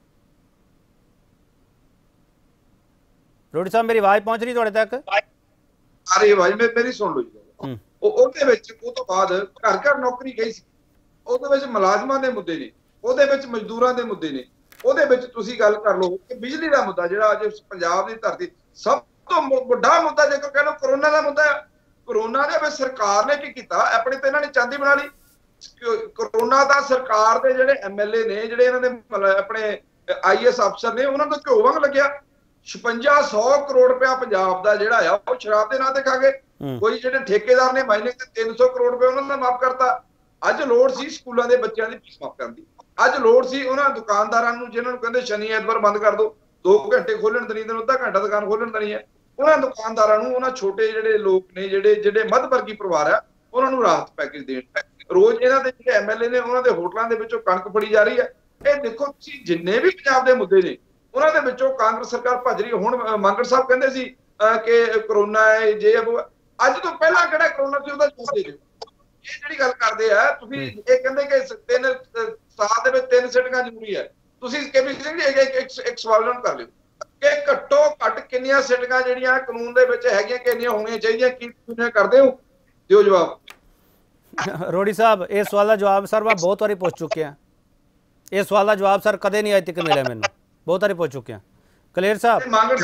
ਮੇਰੀ ਆਵਾਜ਼ ਪਹੁੰਚ ਰਹੀ ਤੁਹਾਡੇ ਤੱਕ? ਆ ਰਹੀ ਆਵਾਜ਼, ਮੇਰੀ ਸੁਣ ਲਓ ਜੀ। ਉਹਦੇ ਵਿੱਚ ਉਹ ਤੋਂ ਬਾਅਦ ਘਰ ਘਰ ਨੌਕਰੀ ਗਈ ਸੀ, ਉਹਦੇ ਵਿੱਚ ਮੁਲਾਜ਼ਮਾਂ ਦੇ ਮੁੱਦੇ ਨੇ, ਉਹਦੇ ਵਿੱਚ ਮਜ਼ਦੂਰਾਂ ਦੇ ਮੁੱਦੇ ਨੇ, ਉਹਦੇ ਵਿੱਚ ਤੁਸੀਂ ਗੱਲ ਕਰ ਲਓ ਕਿ ਬਿਜਲੀ ਦਾ ਮੁੱਦਾ ਜਿਹੜਾ ਅੱਜ ਪੰਜਾਬ ਦੀ ਧਰਤੀ ਸਭ ਤੋਂ ਵੱਡਾ ਮੁੱਦਾ ਜੇਕਰ ਕਹਿ ਲਓ ਕਰੋਨਾ ਦਾ ਮੁੱਦਾ ਹੈ। ਕਰੋਨਾ ਦੇ ਵਿੱਚ ਸਰਕਾਰ ਨੇ ਕੀ ਕੀਤਾ, ਆਪਣੇ ਤੇ ਇਹਨਾਂ ਨੇ ਚਾਂਦੀ ਬਣਾ ਲਈ। ਕਰੋਨਾ ਦਾ ਸਰਕਾਰ ਦੇ ਜਿਹੜੇ ਐਮਐਲਏ ਨੇ, ਜਿਹੜੇ ਇਹਨਾਂ ਦੇ ਆਪਣੇ ਆਈਐਸ ਅਫਸਰ ਨੇ, ਉਹਨਾਂ ਨੂੰ ਘਿਓ ਵਾਂਗ ਲੱਗਿਆ। 5600 ਕਰੋੜ ਰੁਪਇਆ ਪੰਜਾਬ ਦਾ ਜਿਹੜਾ ਆ ਉਹ ਸ਼ਰਾਬ ਦੇ ਨਾਂ ਤੇ ਖਾ ਗਏ। ਕੋਈ ਜਿਹੜੇ ਠੇਕੇਦਾਰ ਨੇ ਮਾਈਨਿੰਗ ਤੇ 300 ਕਰੋੜ ਰੁਪਏ ਉਹਨਾਂ ਦਾ ਮਾਫ ਕਰਤਾ। ਅੱਜ ਲੋੜ ਸੀ ਸਕੂਲਾਂ ਦੇ ਬੱਚਿਆਂ ਦੀ ਫੀਸ ਮਾਫ ਕਰਨ ਦੀ। ਅੱਜ ਲੋੜ ਸੀ ਉਹਨਾਂ ਦੁਕਾਨਦਾਰਾਂ ਨੂੰ ਜਿਹਨਾਂ ਨੂੰ ਕਹਿੰਦੇ ਸ਼ਨੀ ਐਤਵਾਰ ਬੰਦ ਕਰ ਦਿਓ, 2 ਘੰਟੇ ਖੋਲਣ ਦੇਣੀ, ਤੈਨੂੰ ਅੱਧਾ ਘੰਟਾ ਦੁਕਾਨ ਖੋਲਣ ਦੇਣੀ ਹੈ। ਉਹਨਾਂ ਦੁਕਾਨਦਾਰਾਂ ਨੂੰ, ਉਹਨਾਂ ਛੋਟੇ ਜਿਹੜੇ ਲੋਕ ਨੇ, ਜਿਹੜੇ ਮੱਧ ਵਰਗੀ ਪਰਿਵਾਰ ਆ, ਉਹਨਾਂ ਨੂੰ ਰਾਹਤ ਪੈਕੇਜ ਦੇਣ। ਰੋਜ਼ ਇਹਨਾਂ ਦੇ ਜਿਹੜੇ ਐਮਐਲਏ ਨੇ, ਉਹਨਾਂ ਦੇ ਹੋਟਲਾਂ ਦੇ ਵਿੱਚੋਂ ਕਣਕ ਫੜੀ ਜਾ ਰਹੀ ਹੈ। ਇਹ ਦੇਖੋ ਤੁਸੀਂ, ਜਿੰਨੇ ਵੀ ਪੰਜਾਬ ਦੇ ਮੁੱਦੇ ਨੇ ਉਹਨਾਂ ਦੇ ਵਿੱਚੋਂ ਕਾਂਗਰਸ ਸਰਕਾਰ ਭੱਜ ਰਹੀ। ਹੁਣ ਮਾਂਗੜ ਸਾਹਿਬ ਕਹਿੰਦੇ ਸੀ ਕਿ ਕਰੋਨਾ ਹੈ, ਜੇ ਅੱਜ ਤੋਂ ਪਹਿਲਾਂ ਕਿਹੜਾ ਕਰੋਨਾ ਸੀ ਉਹਦਾ ਜਵਾਬ ਦੇ ਦਿਓ। ਇਹ ਜਿਹੜੀ ਗੱਲ ਕਰਦੇ ਆ ਤੁਸੀਂ, ਇਹ ਕਹਿੰਦੇ ਕਿ 3 ਸਾਲ ਦੇ ਵਿੱਚ 3 ਸਿਟਿੰਗਾਂ ਜ਼ਰੂਰੀ ਹੈ। ਤੁਸੀਂ ਕੇਪੀ ਸਿੰਘ ਜੀ ਇੱਕ ਸਵਾਲ ਨੂੰ ਕਰ ਲਿਓ ਕਿ ਘੱਟੋ ਘੱਟ ਕਿੰਨੀਆਂ ਸਿਟਿੰਗਾਂ ਜਿਹੜੀਆਂ ਕਾਨੂੰਨ ਦੇ ਵਿੱਚ ਹੈਗੀਆਂ, ਕਿੰਨੀਆਂ ਹੋਣੀਆਂ ਚਾਹੀਦੀਆਂ, ਕੀ ਤੁਸੀਂ ਕਰਦੇ ਹੋ? ਦਿਓ ਜਵਾਬ। ਰੋੜੀ ਸਾਹਿਬ ਇਸ ਸਵਾਲ ਦਾ ਜਵਾਬ ਸਰ ਮੈਂ ਬਹੁਤ ਵਾਰੀ ਪੁੱਛ ਚੁੱਕਿਆ। ਇਸ ਸਵਾਲ ਦਾ ਜਵਾਬ ਸਰ ਕਦੇ ਨਹੀਂ ਅੱਜ ਤੱਕ ਮਿਲਿਆ ਮੈਨੂੰ, ਬਹੁਤ ਵਾਰੀ ਪੁੱਛ ਚੁੱਕਿਆ। ਕਲੇਰ ਸਾਹਿਬ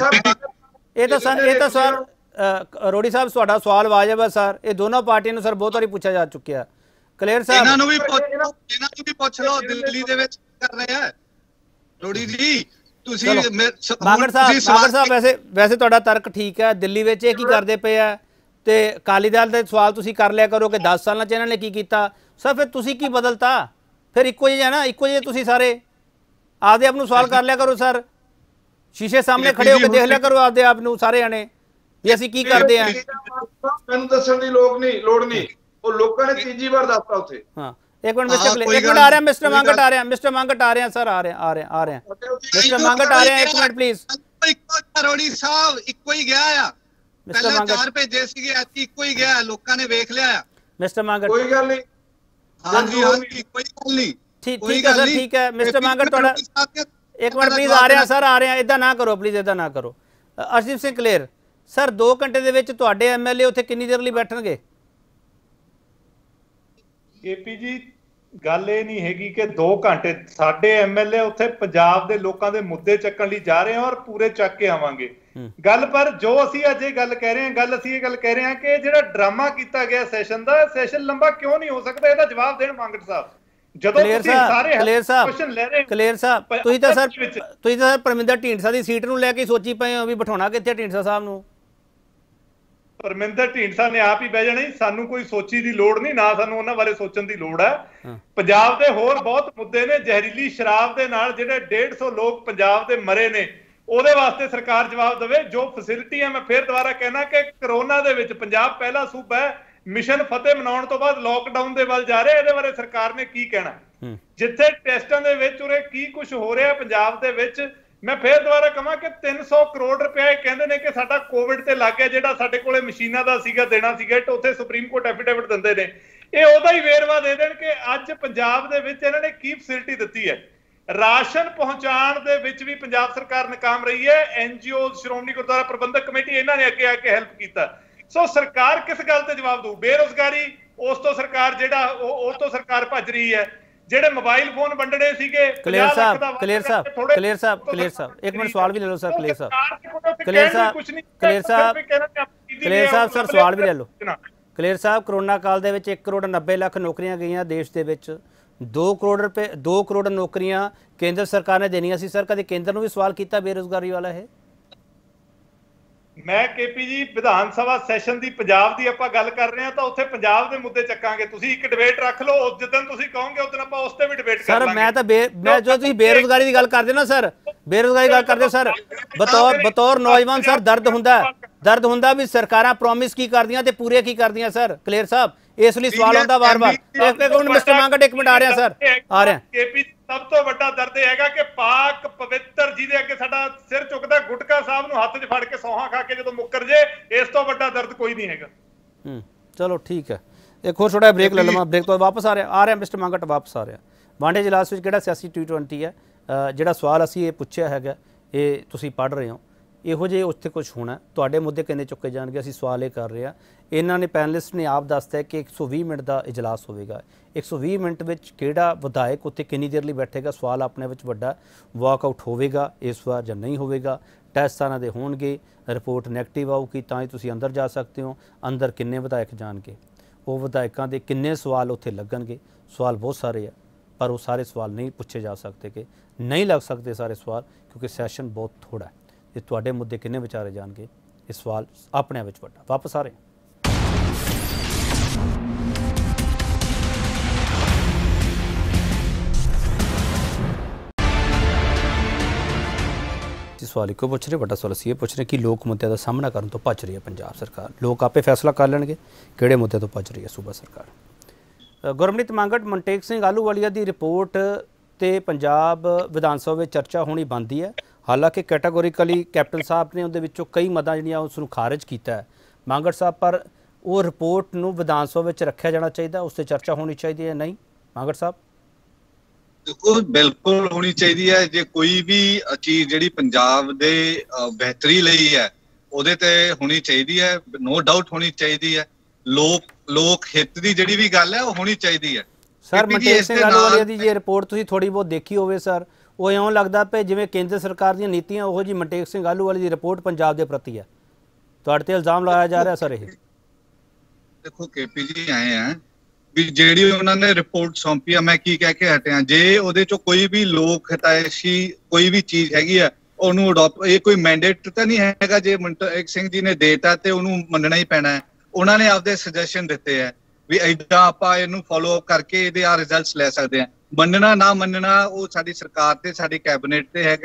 ਇਹ ਤਾਂ ਸਰ ਰੋੜੀ ਸਾਹਿਬ ਤੁਹਾਡਾ ਸਵਾਲ ਵਾਜਬ ਹੈ ਸਰ, ਇਹ ਦੋਨੋਂ ਪਾਰਟੀਆਂ ਨੂੰ ਸਰ ਬਹੁਤ ਵਾਰੀ ਪੁੱਛਿਆ ਜਾ ਚੁੱਕਿਆ। ਕਲੇਰ ਸਾਹਿਬ ਇਹਨਾਂ ਨੂੰ ਵੀ ਪੁੱਛ ਲਓ, ਦਿੱਲੀ ਦੇ ਵਿੱਚ ਕਰ ਰਹੇ ਆ ਰੋੜੀ ਜੀ। ਤੁਸੀਂ ਮਾਂਗੜ ਸਾਹਿਬ ਵੈਸੇ ਤੁਹਾਡਾ ਤਰਕ ਠੀਕ ਹੈ, ਦਿੱਲੀ ਵਿੱਚ ਇਹ ਕੀ ਕਰਦੇ ਪਏ ਆ, ਤੇ ਅਕਾਲੀ ਦਲ ਦੇ ਸਵਾਲ ਤੁਸੀਂ ਕਰ ਲਿਆ ਕਰੋ ਕਿ 10 ਸਾਲਾਂ ਚ ਇਹਨਾਂ ਨੇ ਕੀ ਕੀਤਾ। ਸਰ ਫਿਰ ਤੁਸੀਂ ਕੀ ਬਦਲਤਾ? ਫਿਰ ਇੱਕੋ ਜਿਹੇ ਨਾ, ਇੱਕੋ ਜਿਹੇ ਤੁਸੀਂ ਸਾਰੇ ਆਪਦੇ ਆਪ ਨੂੰ ਸਵਾਲ ਕਰ ਲਿਆ ਕਰੋ ਸਰ। शीशे सामने खड़े होकर देख लिया करो आपदे आप नूं सारे जने भी ਅਸੀਂ ਕੀ ਕਰਦੇ ਆ। ਮੈਨੂੰ ਦੱਸਣ ਦੀ ਲੋੜ ਨਹੀਂ ਉਹ ਲੋਕਾਂ ਨੇ ਤੀਜੀ ਵਾਰ ਦੱਸਤਾ ਉੱਥੇ। ਹਾਂ एक मिनट आ रहे हैं मिस्टर मांगट आ रहे हैं सर आ रहे हैं मिस्टर मांगट आ रहे हैं 1 मिनट प्लीज। ਰੋੜੀ ਸਾਹਿਬ ਇੱਕੋ ਹੀ ਗਿਆ ਆ, ਪਹਿਲਾਂ 4 ਭੇਜੇ ਸੀਗੇ ਐਤਕੀ ਇੱਕੋ ਹੀ ਗਿਆ, ਲੋਕਾਂ ਨੇ ਵੇਖ ਲਿਆ ਆ। ਮਿਸਟਰ ਮਾਂਗਟ ਕੋਈ ਗੱਲ ਨਹੀਂ, ਹਾਂਜੀ ਕੋਈ ਗੱਲ ਨਹੀਂ, ठीक है सर ठीक है मिस्टर मांगट थोड़ा 1 मिनट प्लीज आ रहे हैं सर आ रहे हैं, इदा ना करो प्लीज इदा ना करो। अर्शदीप सिंह कलेर सर 2 घंटे ਦੇ ਵਿੱਚ ਤੁਹਾਡੇ ਐਮਐਲਏ ਉੱਥੇ ਕਿੰਨੀ ਦੇਰ ਲਈ ਬੈਠਣਗੇ? ਕੇਪੀ ਜੀ ਗੱਲ ਇਹ ਨਹੀਂ ਹੈਗੀ ਕਿ 2 ਘੰਟੇ, ਸਾਡੇ ਐਮਐਲਏ ਉੱਥੇ ਪੰਜਾਬ ਦੇ ਲੋਕਾਂ ਦੇ ਮੁੱਦੇ ਚੱਕਣ ਲਈ ਜਾ ਰਹੇ ਹਾਂ ਔਰ ਪੂਰੇ ਚੱਕ ਕੇ ਆਵਾਂਗੇ। ਗੱਲ ਪਰ ਜੋ ਅਸੀਂ ਅੱਜ ਇਹ ਗੱਲ ਕਹਿ ਰਹੇ ਹਾਂ, ਅਸੀਂ ਇਹ ਗੱਲ ਕਹਿ ਰਹੇ ਹਾਂ ਕਿ ਜਿਹੜਾ ਡਰਾਮਾ ਕੀਤਾ ਗਿਆ ਸੈਸ਼ਨ ਦਾ, ਸੈਸ਼ਨ ਲੰਬਾ ਕਿਉਂ ਨਹੀਂ ਹੋ ਸਕਦਾ, ਇਹਦਾ ਜਵਾਬ ਦੇਣ ਮਾਂਗਟ ਸਾਹਿਬ। ਜਦੋਂ ਤੁਸੀਂ ਸਾਰੇ ਕੁਐਸਚਨ ਲੈ ਰਹੇ ਹੋ ਕਲੇਰ ਸਾਹਿਬ ਤੁਸੀਂ ਤਾਂ ਸਰ ਪਰਮਿੰਦਰ ਢੀਂਡਸਾ ਦੀ ਸੀਟ ਨੂੰ ਲੈ ਕੇ ਸੋਚੀ ਪਏ ਹੋ ਵੀ ਬਿਠਾਉਣਾ ਕਿੱਥੇ ਢੀਂਡਸਾ ਸਾਹਿਬ ਨੂੰ? ਪਰਮਿੰਦਰ ਢੀਂਡਸਾ ਨੇ ਆਪ ਹੀ ਬਹਿ ਜਾਣਾ, ਸਾਨੂੰ ਕੋਈ ਸੋਚੀ ਦੀ ਲੋੜ ਨਹੀਂ, ਨਾ ਸਾਨੂੰ ਉਹਨਾਂ ਬਾਰੇ ਸੋਚਣ ਦੀ ਲੋੜ ਹੈ। ਪੰਜਾਬ ਦੇ ਹੋਰ ਬਹੁਤ ਮੁੱਦੇ ਨੇ, ਜ਼ਹਿਰੀਲੀ ਸ਼ਰਾਬ ਦੇ ਨਾਲ ਜਿਹੜੇ 150 ਲੋਕ ਪੰਜਾਬ ਦੇ ਮਰੇ ਨੇ, ਉਹਦੇ ਵਾਸਤੇ ਸਰਕਾਰ ਜਵਾਬ ਦੇਵੇ। ਜੋ ਫੈਸਿਲਿਟੀ ਹੈ, ਮੈਂ ਫਿਰ ਦੁਬਾਰਾ ਕਹਿਣਾ ਕਿ ਕਰੋਨਾ ਦੇ ਵਿੱਚ ਪੰਜਾਬ ਪਹਿਲਾ ਸੂਬਾ ਹੈ, ਮਿਸ਼ਨ ਫਤਿਹ ਮਨਾਉਣ ਤੋਂ ਬਾਅਦ ਲੋਕਡਾਊਨ ਦੇ ਵੱਲ ਜਾ ਰਿਹਾ, ਇਹਦੇ ਬਾਰੇ ਸਰਕਾਰ ਨੇ ਕੀ ਕਹਿਣਾ? ਜਿੱਥੇ ਟੈਸਟਾਂ ਦੇ ਵਿੱਚ ਉਰੇ ਕੀ ਕੁਝ ਹੋ ਰਿਹਾ ਪੰਜਾਬ ਦੇ ਵਿੱਚ, ਮੈਂ ਫੇਰ ਦੁਬਾਰਾ ਕਹਾਂ ਕਿ 300 ਕਰੋੜ ਰੁਪਏ ਕਹਿੰਦੇ ਨੇ ਕਿ ਸਾਡਾ ਕੋਵਿਡ ਤੇ ਲੱਗ ਗਿਆ, ਜਿਹੜਾ ਸਾਡੇ ਕੋਲੇ ਮਸ਼ੀਨਾਂ ਦਾ ਸੀਗਾ ਦੇਣਾ ਸੀਗਾ, ਉੱਥੇ ਸੁਪਰੀਮ ਕੋਰਟ ਐਫੀਡੇਵਿਟ ਦਿੰਦੇ ਨੇ, ਇਹ ਉਹਦਾ ਹੀ ਵੇਰਵਾ ਦੇ ਦੇਣ ਕਿ ਅੱਜ ਪੰਜਾਬ ਦੇ ਵਿੱਚ ਇਹਨਾਂ ਨੇ ਕੀ ਫੈਸਿਲਿਟੀ ਦਿੱਤੀ ਹੈ। ਰਾਸ਼ਨ ਪਹੁੰਚਾਉਣ ਦੇ ਵਿੱਚ ਵੀ ਪੰਜਾਬ ਸਰਕਾਰ ਨਾਕਾਮ ਰਹੀ ਹੈ। ਐਨਜੀਓ, ਸ਼੍ਰੋਮਣੀ ਗੁਰਦੁਆਰਾ ਪ੍ਰਬੰਧਕ ਕਮੇਟੀ, ਇਹਨਾਂ ਨੇ ਅੱਗੇ ਆ ਕੇ ਹੈਲਪ ਕੀਤਾ। ਸੋ ਸਰਕਾਰ ਕਿਸ ਗੱਲ ਤੇ ਜਵਾਬ ਦਊ? ਬੇਰੁਜ਼ਗਾਰੀ, ਉਸ ਤੋਂ ਸਰਕਾਰ ਜਿਹੜਾ ਉਸ ਤੋਂ ਸਰਕਾਰ ਭੱਜ ਰਹੀ ਹੈ। ਜਿਹੜੇ ਮੋਬਾਈਲ ਫੋਨ ਵੰਡਣੇ ਸੀਗੇ, ਕਲੀਅਰ ਸਾਹਿਬ 1 ਮਿੰਟ ਸਵਾਲ ਵੀ ਲੈ ਲਓ ਸਰ। ਕਲੀਅਰ ਸਾਹਿਬ ਸਰ ਸਵਾਲ ਵੀ ਲੈ ਲਓ। ਕਲੀਅਰ ਸਾਹਿਬ ਕਰੋਨਾ ਕਾਲ ਦੇ ਵਿੱਚ 1 ਕਰੋੜ 90 ਲੱਖ ਨੌਕਰੀਆਂ ਗਈਆਂ ਦੇਸ਼ ਦੇ ਵਿੱਚ, 2 ਕਰੋੜ ਨੌਕਰੀਆਂ ਕੇਂਦਰ ਸਰਕਾਰ ਨੇ ਦੇਣੀਆਂ ਸੀ। ਸਰ ਕਦੇ ਕੇਂਦਰ ਨੂੰ ਵੀ ਸਵਾਲ ਕੀਤਾ ਬੇਰੁਜ਼ਗਾਰੀ ਵਾਲਾ? ਇਹ ਮੈਂ ਕੇਪੀ ਜੀ ਵਿਧਾਨ ਸਭਾ ਸੈਸ਼ਨ ਦੀ ਪੰਜਾਬ ਦੀ ਆਪਾਂ ਗੱਲ ਕਰ ਰਹੇ ਹਾਂ ਤਾਂ ਉੱਥੇ ਪੰਜਾਬ ਦੇ ਮੁੱਦੇ ਚੱਕਾਂਗੇ। ਤੁਸੀਂ ਇੱਕ ਡਿਬੇਟ ਰੱਖ ਲਓ, ਉਸ ਦਿਨ ਤੁਸੀਂ ਕਹੋਗੇ ਉਸ ਦਿਨ ਆਪਾਂ ਉਸ ਤੇ ਵੀ ਡਿਬੇਟ ਕਰ ਲਾਂਗੇ। ਸਰ ਮੈਂ ਜੋ ਤੁਸੀਂ ਬੇਰੁਜ਼ਗਾਰੀ ਦੀ ਗੱਲ ਕਰਦੇ ਨਾ ਸਰ, ਬੇਰੁਜ਼ਗਾਰੀ ਦੀ ਗੱਲ ਕਰਦੇ ਸਰ, ਬਤੌਰ ਨੌਜਵਾਨ ਸਰ ਦਰਦ ਹੁੰਦਾ ਵੀ ਸਰਕਾਰਾਂ ਪ੍ਰੋਮਿਸ ਕੀ ਕਰਦੀਆਂ ਤੇ ਪੂਰੇ ਕੀ ਕਰਦੀਆਂ ਸਰ। ਕਲੀਅਰ ਸਾਹਿਬ ਇਸ ਲਈ ਸਵਾਲ ਆਉਂਦਾ ਵਾਰ-ਵਾਰ। ਇੱਕ ਮਿੰਟ ਮਿਸਟਰ ਮਾਂਗਟ 1 ਮਿੰਟ ਆ ਰਿਹਾ ਸਰ, ਆ ਰਿਹਾ। ਕੇਪੀ ਸਭ ਤੋਂ ਵੱਡਾ ਦਰਦ ਇਹ ਹੈਗਾ ਕਿ ਪਾਕ ਪਵਿੱਤਰ ਜਿਹਦੇ ਅੱਗੇ ਸਾਡਾ ਸਿਰ ਝੁਕਦਾ, ਗੁਟਕਾ ਸਾਹਿਬ ਨੂੰ ਹੱਥ 'ਚ ਫੜ ਕੇ ਸੌਹਾਂ ਖਾ ਕੇ ਜਦੋਂ ਮੁੱਕਰ ਜੇ, ਇਸ ਤੋਂ ਵੱਡਾ ਦਰਦ ਕੋਈ ਨਹੀਂ ਹੈਗਾ। ਚਲੋ ਠੀਕ ਹੈ, ਇੱਕ ਹੋਰ ਛੋਟਾ ਬ੍ਰੇਕ ਲੈ ਲਵਾਂ, ਬ੍ਰੇਕ ਤੋਂ ਵਾਪਸ ਆ ਰਿਹਾ ਮਿਸਟਰ ਮਾਂਗਟ ਵਾਪਸ ਆ ਰਿਹਾ। ਵਾਂਡੇ ਇਜਲਾਸ ਵਿੱਚ ਕਿਹੜਾ ਸਿਆਸੀ T20 ਹੈ, ਜਿਹੜਾ ਸਵਾਲ ਅਸੀਂ ਇਹ ਪੁੱਛਿਆ ਹੈਗਾ ਇਹ ਤੁਸੀਂ ਪੜ੍ਹ ਰਹੇ ਹੋ, ਇਹੋ ਜਿਹੇ ਉੱਥੇ ਕੁਝ ਹੋਣਾ, ਤੁਹਾਡੇ ਮੁੱਦੇ ਕਿੰਨੇ ਚੁੱਕੇ ਜਾਣਗੇ, ਅਸੀਂ ਸਵਾਲ ਇਹ ਕਰ ਰਹੇ ਹਾਂ। ਇਹਨਾਂ ਨੇ ਪੈਨਲਿਸਟ ਨੇ ਆਪ ਦੱਸਤਾ ਕਿ 120 ਮਿੰਟ ਦਾ ਇਜਲਾਸ ਹੋਵੇਗਾ। 120 ਮਿੰਟ ਵਿੱਚ ਕਿਹੜਾ ਵਿਧਾਇਕ ਉੱਥੇ ਕਿੰਨੀ ਦੇਰ ਲਈ ਬੈਠੇਗਾ, ਸਵਾਲ ਆਪਣੇ ਵਿੱਚ ਵੱਡਾ। ਵਾਕਆਊਟ ਹੋਵੇਗਾ ਇਸ ਵਾਰ ਜਾਂ ਨਹੀਂ ਹੋਵੇਗਾ, ਟੈਸਟ ਸਾਰਿਆਂ ਦੇ ਹੋਣਗੇ, ਰਿਪੋਰਟ ਨੈਗੇਟਿਵ ਆਊਗੀ ਤਾਂ ਹੀ ਤੁਸੀਂ ਅੰਦਰ ਜਾ ਸਕਦੇ ਹੋ। ਅੰਦਰ ਕਿੰਨੇ ਵਿਧਾਇਕ ਜਾਣਗੇ, ਉਹ ਵਿਧਾਇਕਾਂ ਦੇ ਕਿੰਨੇ ਸਵਾਲ ਉੱਥੇ ਲੱਗਣਗੇ? ਸਵਾਲ ਬਹੁਤ ਸਾਰੇ ਆ, ਪਰ ਉਹ ਸਾਰੇ ਸਵਾਲ ਨਹੀਂ ਪੁੱਛੇ ਜਾ ਸਕਦੇ, ਕਿ ਨਹੀਂ ਲੱਗ ਸਕਦੇ ਸਾਰੇ ਸਵਾਲ, ਕਿਉਂਕਿ ਸੈਸ਼ਨ ਬਹੁਤ ਥੋੜਾ ਹੈ। ਇਹ ਤੁਹਾਡੇ ਮੁੱਦੇ ਕਿੰਨੇ ਵਿਚਾਰੇ ਜਾਣਗੇ, ਇਹ ਸਵਾਲ ਆਪਣੇ ਵਿੱਚ ਵੱਡਾ। ਵਾਪਸ ਆ ਰਹੇ ਸਵਾਲ ਇੱਕੋ ਪੁੱਛ ਰਹੇ, ਵੱਡਾ ਸਵਾਲ ਅਸੀਂ ਇਹ ਪੁੱਛ ਰਹੇ ਕਿ ਲੋਕ ਮੁੱਦਿਆਂ ਦਾ ਸਾਹਮਣਾ ਕਰਨ ਤੋਂ ਭੱਜ ਰਹੀ ਹੈ ਪੰਜਾਬ ਸਰਕਾਰ। ਲੋਕ ਆਪੇ ਫੈਸਲਾ ਕਰ ਲੈਣਗੇ ਕਿਹੜੇ ਮੁੱਦੇ ਤੋਂ ਭੱਜ ਰਹੀ ਹੈ ਸੂਬਾ ਸਰਕਾਰ। ਗੁਰਮੀਤ ਮਾਂਗਟ, ਮਨਟੇਕ ਸਿੰਘ ਆਹਲੂਵਾਲੀਆ ਦੀ ਰਿਪੋਰਟ ਤੇ ਪੰਜਾਬ ਵਿਧਾਨ ਸਭਾ ਵਿੱਚ ਚਰਚਾ ਹੋਣੀ ਬਣਦੀ ਹੈ। ਹਾਲਾਂਕਿ ਕੈਟਾਗੋਰੀਕਲੀ ਕੈਪਟਨ ਸਾਹਿਬ ਨੇ ਉਹਦੇ ਵਿੱਚੋਂ ਕਈ ਮੱਦਾਂ ਜਿਹੜੀਆਂ ਉਸ ਨੂੰ ਖਾਰਜ ਕੀਤਾ ਹੈ ਮਾਂਗਟ ਸਾਹਿਬ, ਪਰ ਉਹ ਰਿਪੋਰਟ ਨੂੰ ਵਿਧਾਨ ਸਭਾ ਵਿੱਚ ਰੱਖਿਆ ਜਾਣਾ ਚਾਹੀਦਾ, ਉਸ 'ਤੇ ਚਰਚਾ ਹੋਣੀ ਚਾਹੀਦੀ ਹੈ, ਨਹੀਂ ਮਾਂਗਟ ਸਾਹਿਬ? ਦੇਖੋ ਬਿਲਕੁਲ ਹੋਣੀ ਚਾਹੀਦੀ ਹੈ। ਜੇ ਕੋਈ ਵੀ ਚੀਜ਼ ਜਿਹੜੀ ਪੰਜਾਬ ਦੇ ਬਿਹਤਰੀ ਲਈ ਹੈ ਉਹਦੇ ਤੇ ਹੋਣੀ ਚਾਹੀਦੀ ਹੈ, ਨੋ ਡਾਊਟ ਹੋਣੀ ਚਾਹੀਦੀ ਹੈ। ਲੋਕ ਹਿੱਤ ਦੀ ਜਿਹੜੀ ਵੀ ਗੱਲ ਹੈ ਉਹ ਹੋਣੀ ਚਾਹੀਦੀ ਹੈ। ਸਰ ਮਨਟੇਕ ਸਿੰਘ ਆਹਲੂਵਾਲੀਆ ਦੀ ਜੇ ਰਿਪੋਰਟ ਤੁਸੀਂ ਥੋੜੀ ਬਹੁਤ ਦੇਖੀ ਹੋਵੇ ਸਰ, ਉਹ ਇਉਂ ਲੱਗਦਾ ਪਿਆ ਜਿਵੇਂ ਕੇਂਦਰ ਸਰਕਾਰ ਦੀਆਂ ਨੀਤੀਆਂ ਉਹੋ ਜਿਹੀ ਮਨਟੇਕ ਸਿੰਘ ਆਹਲੂਵਾਲੀਆ ਦੀ ਰਿਪੋਰਟ ਪੰਜਾਬ ਦੇ ਪ੍ਰਤੀ ਹੈ। ਤੁਹਾਡੇ ਤੇ ਇਲਜ਼ਾਮ ਲਾਇਆ ਜਾ ਰਿਹਾ ਸਰ। ਇਹ ਦੇਖੋ ਕੇਪੀ ਜੀ ਆਏ ਆ ਵੀ ਜਿਹੜੀ ਉਹਨਾਂ ਨੇ ਰਿਪੋਰਟ ਸੌਂਪੀ ਆ, ਮੈਂ ਕੀ ਕਹਿ ਕੇ ਹਟਿਆ, ਜੇ ਉਹਦੇ ਚੋਂ ਕੋਈ ਵੀ ਲੋਕ ਹਿਤੈਸ਼ੀ ਕੋਈ ਵੀ ਚੀਜ਼ ਹੈਗੀ ਆ ਉਹਨੂੰ ਅਡਾਪਟ, ਇਹ ਕੋਈ ਮੈਂਡੇਟ ਤਾਂ ਨਹੀਂ ਹੈਗਾ। ਜੇ ਮਨਟੇਕ ਸਿੰਘ ਜੀ ਨੇ ਦੇਤਾ ਤੇ ਉਹਨੂੰ ਮੰਨਣਾ ਹੀ ਪੈਣਾ ਹੈ। ਉਹਨਾਂ ਨੇ ਆਪਦੇ ਸੁਜੈਸ਼ਨ ਦਿੱਤੇ ਹੈ ਵੀ ਏਦਾਂ ਆਪਾਂ ਇਹਨੂੰ ਫੋਲੋ ਅਪ ਕਰਕੇ ਇਹਦੇ ਆ ਰਿਜ਼ਲਟਸ ਲੈ ਸਕਦੇ ਹਾਂ। ਮੰਨਣਾ ਨਾ ਮੰਨਣਾ ਉਹ ਸਾਡੀ ਸਰਕਾਰ ਤੇ ਸਾਡੀ ਕੈਬਨਿਟ ਤੇ ਹੈਗਾ।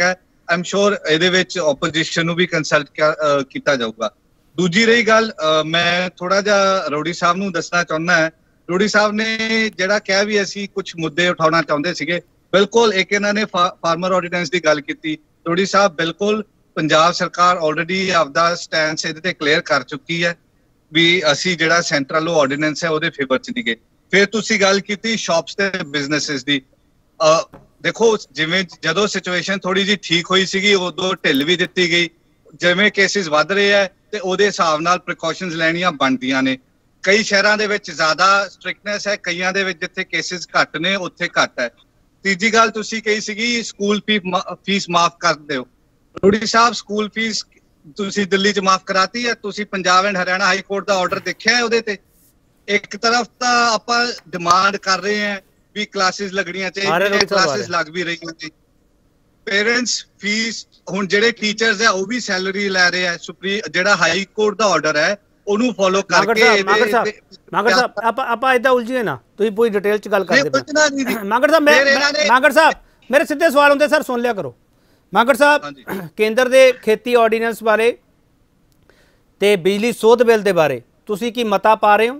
ਆਮ ਸ਼ੋਰ ਇਹਦੇ ਵਿੱਚ ਆਪੋਜੀਸ਼ਨ ਨੂੰ ਵੀ ਕੰਸਲਟ ਕੀਤਾ ਜਾਊਗਾ। ਦੂਜੀ ਰਹੀ ਗੱਲ, ਮੈਂ ਥੋੜਾ ਜਿਹਾ ਰੋੜੀ ਸਾਹਿਬ ਨੂੰ ਦੱਸਣਾ ਚਾਹੁੰਦਾ ਹਾਂ। ਰੋੜੀ ਸਾਹਿਬ ਨੇ ਜਿਹੜਾ ਕਿਹਾ ਵੀ ਅਸੀਂ ਕੁਝ ਮੁੱਦੇ ਉਠਾਉਣਾ ਚਾਹੁੰਦੇ ਸੀਗੇ, ਬਿਲਕੁਲ ਇੱਕ ਇਹਨਾਂ ਨੇ ਫਾਰਮਰ ਆਰਡੀਨੈਂਸ ਦੀ ਗੱਲ ਕੀਤੀ। ਰੋੜੀ ਸਾਹਿਬ ਬਿਲਕੁਲ ਪੰਜਾਬ ਸਰਕਾਰ ਆਲਰੇਡੀ ਆਪਦਾ ਸਟੈਂਸ ਇਹਦੇ ਤੇ ਕਲੀਅਰ ਕਰ ਚੁੱਕੀ ਹੈ ਵੀ ਅਸੀਂ ਜਿਹੜਾ ਸੈਂਟਰਲ ਆਰਡੀਨੈਂਸ ਹੈ ਉਹਦੇ ਫੇਵਰ ਚ ਨਹੀਂ ਗਏ। ਫਿਰ ਤੁਸੀਂ ਗੱਲ ਕੀਤੀ ਸ਼ਾਪਸ ਤੇ ਬਿਜ਼ਨੈਸਿਸ ਦੀ। ਦੇਖੋ ਜਿਵੇਂ ਜਦੋਂ ਸਿਚੁਏਸ਼ਨ ਥੋੜੀ ਜਿਹੀ ਠੀਕ ਹੋਈ ਸੀਗੀ ਉਦੋਂ ਢਿੱਲ ਵੀ ਦਿੱਤੀ ਗਈ। ਜਿਵੇਂ ਕੇਸਿਸ ਵੱਧ ਰਹੇ ਹੈ ਤੇ ਉਹਦੇ ਹਿਸਾਬ ਨਾਲ ਪ੍ਰੀਕਾਸ਼ਨਸ ਲੈਣੀਆਂ ਬਣਦੀਆਂ ਨੇ। ਕਈ ਸ਼ਹਿਰਾਂ ਦੇ ਵਿੱਚ ਜ਼ਿਆਦਾ ਸਟ੍ਰਿਕਟਨੈਸ ਹੈ, ਕਈਆਂ ਦੇ ਵਿੱਚ ਜਿੱਥੇ ਕੇਸਿਸ ਘੱਟ ਨੇ ਉੱਥੇ ਘੱਟ ਹੈ। ਤੀਜੀ ਗੱਲ ਤੁਸੀਂ ਕਹੀ ਸੀਗੀ ਸਕੂਲ ਫੀਸ ਮਾਫ ਕਰ ਦਿਓ। ਰੋੜੀ ਸਾਹਿਬ ਸਕੂਲ ਫੀਸ ਤੁਸੀਂ ਦਿੱਲੀ 'ਚ ਮਾਫ ਕਰਾਤੀ ਹੈ, ਤੁਸੀਂ Punjab and Haryana high court ਦਾ ਆਰਡਰ ਦੇਖਿਆ ਹੈ ਉਹਦੇ ਤੇ? ਇੱਕ ਤਰਫ ਤਾਂ ਆਪਾਂ ਡਿਮਾਂਡ ਕਰ ਰਹੇ ਹਾਂ ਵੀ ਕਲਾਸਿਸ ਲੱਗਣੀਆਂ ਚਾਹੀਦੀਆਂ, ਕਲਾਸਿਸ ਲੱਗ ਵੀ ਰਹੀਆਂ ਜੀ। ਪੇਰੈਂਟਸ ਫੀਸ, ਹੁਣ ਜਿਹੜੇ ਟੀਚਰਸ ਹੈ ਉਹ ਵੀ ਸੈਲਰੀ ਲੈ ਰਹੇ ਆ। ਜਿਹੜਾ ਹਾਈ ਕੋਰਟ ਦਾ ਆਰਡਰ ਹੈ ਉਹਨੂੰ ਫੋਲੋ ਕਰਕੇ ਮਾਂਗੜ ਸਾਹਿਬ ਆਪਾਂ ਇਦਾਂ ਉਲਝੀਏ ਨਾ, ਤੁਸੀਂ ਪੂਰੀ ਡਿਟੇਲ 'ਚ ਗੱਲ ਕਰਦੇ ਪਏ। ਮਾਂਗੜ ਸਾਹਿਬ ਮੇਰੇ ਸਿੱਧੇ ਸਵਾਲ ਹੁੰਦੇ, ਸਰ ਸੁਣ ਲਿਆ ਕਰੋ। ਮਾਂਗੜ ਸਾਹਿਬ, ਕੇਂਦਰ ਦੇ ਖੇਤੀ ਆਰਡੀਨੈਂਸ ਬਾਰੇ ਤੇ ਬਿਜਲੀ ਸੋਧ ਬਿੱਲ ਦੇ ਬਾਰੇ ਤੁਸੀਂ ਕੀ ਮਤਾ ਪਾ ਰਹੇ ਹੋ?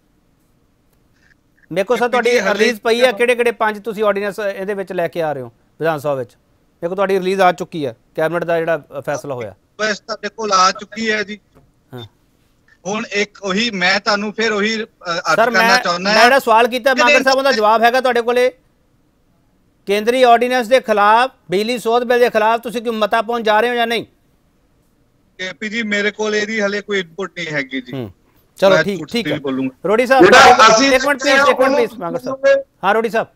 ਮੇਰੇ ਕੋਲ ਸਰ ਤੁਹਾਡੀ ਰਿਲੀਜ਼ ਪਈ ਹੈ, ਕਿਹੜੇ 5 ਤੁਸੀਂ ਆਰਡੀਨੈਂਸ ਇਹਦੇ ਵਿੱਚ ਲੈ ਕੇ ਆ ਰਹੇ ਹੋ ਵਿਧਾਨ ਸਭਾ ਵਿੱਚ? ਮੇਰੇ ਕੋਲ ਤੁਹਾਡੀ ਰਿਲੀਜ਼ ਆ ਚੁੱਕੀ ਹੈ, ਕੈਬਨਿਟ ਦਾ ਜਿਹੜਾ ਫੈਸਲਾ ਹੋਇਆ ਬਸ ਤੁਹਾਡੇ ਕੋਲ ਆ ਚੁੱਕੀ ਹੈ ਜੀ। ਹੁਣ ਇੱਕ ਉਹੀ ਮੈਂ ਤੁਹਾਨੂੰ ਫਿਰ ਉਹੀ ਅਰਜ਼ ਕਰਨਾ ਚਾਹੁੰਦਾ ਹਾਂ। ਮੈਂ ਜਿਹੜਾ ਸਵਾਲ ਕੀਤਾ ਮਾਂਗੜ ਸਾਹਿਬ ਦਾ ਜਵਾਬ ਹੈਗਾ ਤੁਹਾਡੇ ਕੋਲੇ। ਕੇਂਦਰੀ ਆਰਡੀਨੈਂਸ ਦੇ ਖਿਲਾਫ, ਬਿਜਲੀ ਸੋਧ ਬਿੱਲ ਦੇ ਖਿਲਾਫ ਤੁਸੀਂ ਕਿਉਂ ਮਤਾ ਪਾਉਣ ਜਾ ਰਹੇ ਹੋ ਜਾਂ ਨਹੀਂ? ਕੇਪੀ ਜੀ ਮੇਰੇ ਕੋਲ ਇਹਦੀ ਹਲੇ ਕੋਈ ਇਨਪੁਟ ਨਹੀਂ ਹੈਗੀ ਜੀ। ਚਲੋ ਠੀਕ ਹੈ। ਰੋੜੀ ਸਾਹਿਬ ਇੱਕ ਮਿੰਟ ਪਲੀਜ਼ ਮਾਂਗੜ ਸਾਹਿਬ। ਹਾਂ ਰੋੜੀ ਸਾਹਿਬ,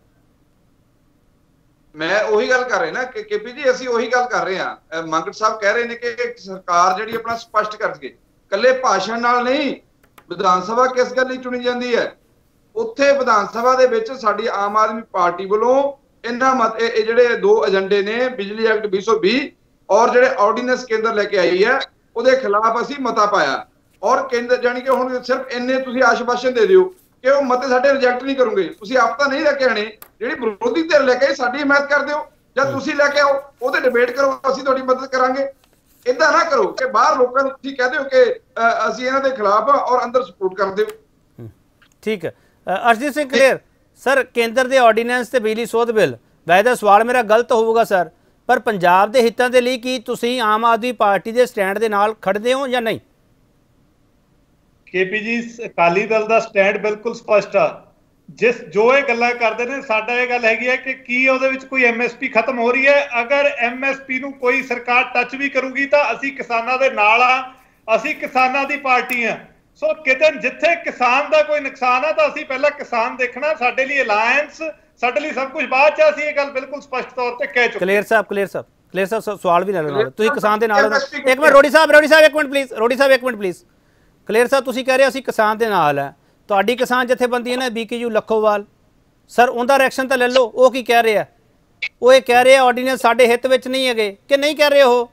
ਮੈਂ ਉਹੀ ਗੱਲ ਕਰ ਰਿਹਾ ਨਾ ਕਿ ਕੇਪੀ ਜੀ ਅਸੀਂ ਉਹੀ ਗੱਲ ਕਰ ਰਹੇ ਹਾਂ। ਮਾਂਗੜ ਸਾਹਿਬ ਕਹਿ ਰਹੇ ਨੇ ਕਿ ਸਰਕਾਰ ਜਿਹੜੀ ਆਪਣਾ ਸਪਸ਼ਟ ਕਰ ਸਕੇ, ਕੱਲੇ ਭਾਸ਼ਣ ਨਾਲ ਨਹੀਂ। ਵਿਧਾਨ ਸਭਾ ਕਿਸ ਗੱਲ ਲਈ ਚੁਣੀ ਜਾਂਦੀ ਹੈ? ਉੱਥੇ ਵਿਧਾਨ ਸਭਾ ਦੇ ਵਿੱਚ ਸਾਡੀ ਆਮ ਆਦਮੀ ਪਾਰਟੀ ਵੱਲੋਂ ਇਹ ਜਿਹੜੇ 2 ਏਜੰਡੇ ਨੇ, ਬਿਜਲੀ ਐਕਟ 2020 ਔਰ ਜਿਹੜੇ ਆਰਡੀਨੈਂਸ ਕੇਂਦਰ ਲੈ ਕੇ ਆਈ ਹੈ ਉਹਦੇ ਖਿਲਾਫ ਅਸੀਂ ਮਤਾ ਪਾਇਆ। ਔਰ ਕੇਂਦਰ ਜਾਨੀ ਕਿ ਹੁਣ ਸਿਰਫ ਇੰਨੇ ਤੁਸੀਂ ਆਸ਼ਵਾਸਨ ਦੇ ਦਿਓ ਕਿ ਉਹ ਮਤੇ ਸਾਡੇ ਰਿਜੈਕਟ ਨਹੀਂ ਕਰੋਗੇ। ਤੁਸੀਂ ਆਪ ਤਾਂ ਨਹੀਂ ਲੈ ਕੇ ਆਣੇ, ਜਿਹੜੀ ਵਿਰੋਧੀ ਧਿਰ ਲੈ ਕੇ ਸਾਡੀ ਹਮਾਇਤ ਕਰ ਦਿਓ ਜਾਂ ਤੁਸੀਂ ਲੈ ਕੇ ਆਓ, ਉਹਦੇ ਡਿਬੇਟ ਕਰੋ, ਅਸੀਂ ਤੁਹਾਡੀ ਮਦਦ ਕਰਾਂਗੇ। ਇਦਾਂ ਨਾ ਕਰੋ ਕਿ ਬਾਹਰ ਲੋਕਾਂ ਨੂੰ ਤੁਸੀਂ ਕਹਿ ਦਿਓ ਕਿ ਅਸੀਂ ਇਹਨਾਂ ਦੇ ਖਿਲਾਫ ਔਰ ਅੰਦਰ ਸਪੋਰਟ ਕਰ ਦਿਓ। ਠੀਕ ਹੈ। ਅਰਜੀਤ ਸਿੰਘ ਕਲੀਅਰ ਸਰ, ਕੇਂਦਰ ਦੇ ਆਰਡੀਨੈਂਸ ਤੇ ਬਿਜਲੀ ਸੋਧ ਬਿੱਲ, ਵੈਸੇ ਤਾਂ ਸਵਾਲ ਮੇਰਾ ਗਲਤ ਹੋਊਗਾ ਸਰ, ਪਰ ਪੰਜਾਬ ਦੇ ਹਿੱਤਾਂ ਦੇ ਲਈ ਕੀ ਤੁਸੀਂ ਆਮ ਆਦਮੀ ਪਾਰਟੀ ਦੇ ਸਟੈਂਡ ਦੇ ਨਾਲ ਖੜਦੇ ਹੋ ਜਾਂ ਨਹੀਂ? ਕੇਪੀ ਜੀ, ਅਕਾਲੀ ਦਲ ਦਾ ਸਟੈਂਡ ਬਿਲਕੁਲ ਸਪਸ਼ਟ ਆ। ਜੋ ਇਹ ਗੱਲਾਂ ਕਰਦੇ ਨੇ, ਸਾਡਾ ਇਹ ਗੱਲ ਹੈਗੀ ਹੈ ਕਿ ਕੀ ਉਹਦੇ ਵਿੱਚ ਕੋਈ ਐਮਐਸਪੀ ਖਤਮ ਹੋ ਰਹੀ ਹੈ? ਅਗਰ ਐਮਐਸਪੀ ਨੂੰ ਕੋਈ ਸਰਕਾਰ ਟੱਚ ਵੀ ਕਰੂਗੀ ਤਾਂ ਅਸੀਂ ਕਿਸਾਨਾਂ ਦੇ ਨਾਲ ਆ, ਅਸੀਂ ਕਿਸਾਨਾਂ ਦੀ ਪਾਰਟੀ ਆ। ਸੋ ਕਿਤੇ ਜਿੱਥੇ ਕਿਸਾਨ ਦਾ ਕੋਈ ਨੁਕਸਾਨ ਆ ਤਾਂ ਅਸੀਂ ਪਹਿਲਾਂ ਕਿਸਾਨ ਦੇਖਣਾ। ਸਾਡੇ ਲਈ ਅਲਾਇੰਸ, ਸਾਡੇ ਲਈ ਸਭ ਕੁਝ ਬਾਅਦ ਚ। ਅਸੀਂ ਇਹ ਗੱਲ ਬਿਲਕੁਲ ਸਪਸ਼ਟ ਤੌਰ ਤੇ ਕਹਿ ਚੁੱਕੇ। ਕਲੀਅਰ ਸਾਹਿਬ ਸਵਾਲ ਵੀ ਲੈ ਲਓ, ਤੁਸੀਂ ਕਿਸਾਨ ਦੇ ਨਾਲ। ਇੱਕ ਮਿੰਟ ਰੋੜੀ ਸਾਹਿਬ ਇੱਕ ਮਿੰਟ ਪਲੀਜ਼। ਰੋੜੀ ਸਾਹਿਬ ਇੱਕ ਮਿੰਟ ਪਲੀਜ਼। ਕਲੀਅਰ ਸਾਹਿਬ, ਤੁਸੀਂ ਕਹਿ ਰਹੇ ਅਸੀਂ ਕਿਸਾਨ ਦੇ ਨਾਲ ਹੈ, ਤੁਹਾਡੀ ਕਿਸਾਨ ਜਥੇਬੰਦੀ ਹੈ ਨਾ BKU ਲੱਖੋਵਾਲ, ਸਰ ਉਹਦਾ ਰਿਐਕਸ਼ਨ ਤਾਂ ਲੈ ਲਓ। ਉਹ ਕੀ ਕਹਿ ਰਿਹਾ? ਉਹ ਇਹ ਕਹਿ ਰਿਹਾ ਆਰਡੀਨੈਂਸ ਸਾਡੇ ਹਿੱਤ ਵਿੱਚ ਨਹੀਂ ਹੈਗੇ, ਕਿ ਨਹੀਂ ਕਹਿ ਰਹੇ ਉਹ?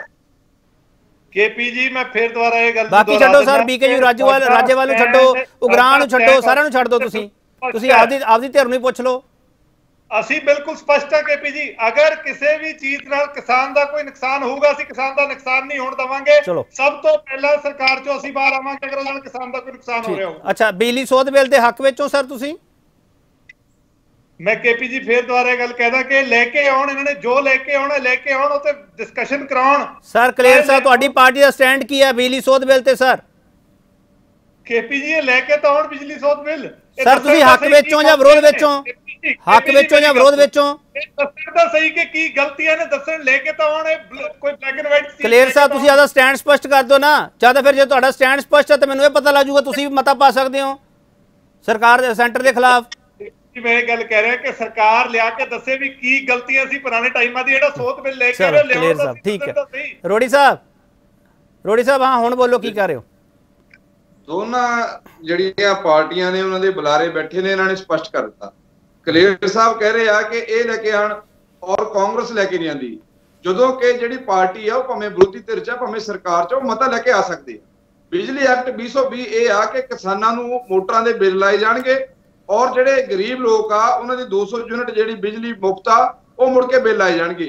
ਕੇਪੀ ਜੀ, ਮੈਂ ਫਿਰ ਦੁਬਾਰਾ ਇਹ ਗੱਲ ਬਾਕੀ ਛੱਡੋ ਸਰ, BKU ਰਾਜੇਵਾਲ ਨੂੰ ਛੱਡੋ, ਉਗਰਾਹ ਨੂੰ ਛੱਡੋ, ਸਾਰਿਆਂ ਨੂੰ ਛੱਡ ਦਿਓ। ਤੁਸੀਂ ਆਪਦੀ ਧਿਰ ਨੂੰ ਹੀ ਪੁੱਛ ਲਓ। ਅਸੀਂ ਬਿਲਕੁਲ ਸਪਸ਼ਟ ਹੈ ਕੇਪੀ ਜੀ, ਅਗਰ ਕਿਸੇ ਵੀ ਚੀਜ਼ ਨਾਲ ਕਿਸਾਨ ਦਾ ਕੋਈ ਨੁਕਸਾਨ ਹੋਊਗਾ, ਅਸੀਂ ਕਿਸਾਨ ਦਾ ਨੁਕਸਾਨ ਨਹੀਂ ਹੋਣ ਦੇਵਾਂਗੇ। ਸਭ ਤੋਂ ਪਹਿਲਾਂ ਸਰਕਾਰ ਚੋਂ ਅਸੀਂ ਬਾਹਰ ਆਵਾਂਗੇ ਅਗਰ ਉਹਨਾਂ ਕਿਸਾਨ ਦਾ ਕੋਈ ਨੁਕਸਾਨ ਹੋ ਰਿਹਾ ਹੋਊ। ਅੱਛਾ, ਬਿਜਲੀ ਸੋਧ ਬਿੱਲ ਦੇ ਹੱਕ ਵਿੱਚੋਂ ਸਰ ਤੁਸੀਂ? ਮੈਂ ਕੇਪੀ ਜੀ ਫਿਰ ਦੁਬਾਰਾ ਗੱਲ ਕਹਿਦਾ ਕਿ ਲੈ ਕੇ ਆਉਣ, ਇਹਨਾਂ ਨੇ ਜੋ ਲੈ ਕੇ ਆਉਣਾ ਲੈ ਕੇ ਆਉਣ, ਉਹ ਤੇ ਡਿਸਕਸ਼ਨ ਕਰਾਉਣ। ਸਰ ਕਲੀਅਰ ਸਾਹਿਬ, ਤੁਹਾਡੀ ਪਾਰਟੀ ਦਾ ਸਟੈਂਡ ਕੀ ਹੈ ਬਿਜਲੀ ਸੋਧ ਬਿੱਲ ਤੇ? ਸਰ ਕੇਪੀ ਜੀ, ਇਹ ਲੈ ਕੇ ਤਾਂ ਆਉਣ ਬਿਜਲੀ ਸੋਧ ਬਿੱਲ। ਸਰ ਤੁਸੀਂ ਹੱਕ ਵਿੱਚੋਂ ਜਾਂ ਵਿਰੋਧ ਵਿੱਚੋਂ? ਹੱਕ ਵਿੱਚੋਂ ਜਾਂ ਵਿਰੋਧ ਵਿੱਚੋਂ? ਦੱਸਣ ਤਾਂ ਸਹੀ ਕਿ ਕੀ ਗਲਤੀਆਂ ਨੇ, ਦੱਸਣ। ਲੈ ਕੇ ਤਾਂ ਆਉਣ, ਕੋਈ black and white. Kaler Sahib, ਤੁਸੀਂ ਆਦਾ ਸਟੈਂਡ ਸਪਸ਼ਟ ਕਰ ਦਿਓ ਨਾ, ਜਾਂ ਤਾਂ ਫਿਰ ਜੇ ਤੁਹਾਡਾ ਸਟੈਂਡ ਸਪਸ਼ਟ ਹੈ ਤਾਂ ਮੈਨੂੰ ਇਹ ਪਤਾ ਲੱਗ ਜਾਊਗਾ ਤੁਸੀਂ ਵੀ ਮਤਾ ਪਾ ਸਕਦੇ ਹੋ ਸਰਕਾਰ ਦੇ, ਸੈਂਟਰ ਦੇ ਖਿਲਾਫ। ਮੈਂ ਇਹ ਗੱਲ ਕਹਿ ਰਿਹਾ ਕਿ ਸਰਕਾਰ ਲਿਆ ਕੇ ਦੱਸੇ ਵੀ ਕੀ ਗਲਤੀਆਂ ਸੀ ਪੁਰਾਣੇ ਟਾਈਮਾਂ ਦੀ, ਜਿਹੜਾ ਸੋਧ ਬਿੱਲ ਲੈ ਕੇ ਲਿਆਉਣ। ਕਲੀਅਰ ਸਾਹਿਬ, ਠੀਕ ਹੈ। ਰੋੜੀ ਸਾਹਿਬ ਹਾਂ ਹੁਣ ਬੋਲੋ, ਕੀ ਕਰ ਰਹੇ ਹੋ? ਦੋਨਾਂ ਜਿਹੜੀਆਂ ਪਾਰਟੀਆਂ ਨੇ ਉਹਨਾਂ ਦੇ ਬੁਲਾਰੇ ਬੈਠੇ ਨੇ, ਇਹਨਾਂ ਨੇ ਸਪਸ਼ਟ ਕਰ ਦਿੱਤਾ। ਕਲੀਅਰ ਸਾਹਿਬ ਕਹਿ ਰਹੇ ਆ ਕਿ ਇਹ ਲੈ ਕੇ ਆਣ ਔਰ ਕਾਂਗਰਸ ਲੈ ਕੇ ਨਹੀਂ ਆਂਦੀ, ਜਦੋਂ ਕਿ ਜਿਹੜੀ ਪਾਰਟੀ ਆ ਉਹ ਭਾਵੇਂ ਵਿਰੋਧੀ ਧਿਰ ਚ, ਭਾਵੇਂ ਸਰਕਾਰ ਚ, ਉਹ ਮਤਾ ਲੈ ਕੇ ਆ ਸਕਦੀ ਹੈ। ਬਿਜਲੀ ਐਕਟ 2020 ਇਹ ਆ ਕਿ ਕਿਸਾਨਾਂ ਨੂੰ ਮੋਟਰਾਂ ਦੇ ਬਿੱਲ ਲਾਏ ਜਾਣਗੇ ਔਰ ਜਿਹੜੇ ਗਰੀਬ ਲੋਕ ਆ ਉਹਨਾਂ ਦੀ 200 ਯੂਨਿਟ ਜਿਹੜੀ ਬਿਜਲੀ ਮੁਫਤ ਆ ਉਹ ਮੁੜ ਕੇ ਬਿੱਲ ਲਾਏ ਜਾਣਗੇ।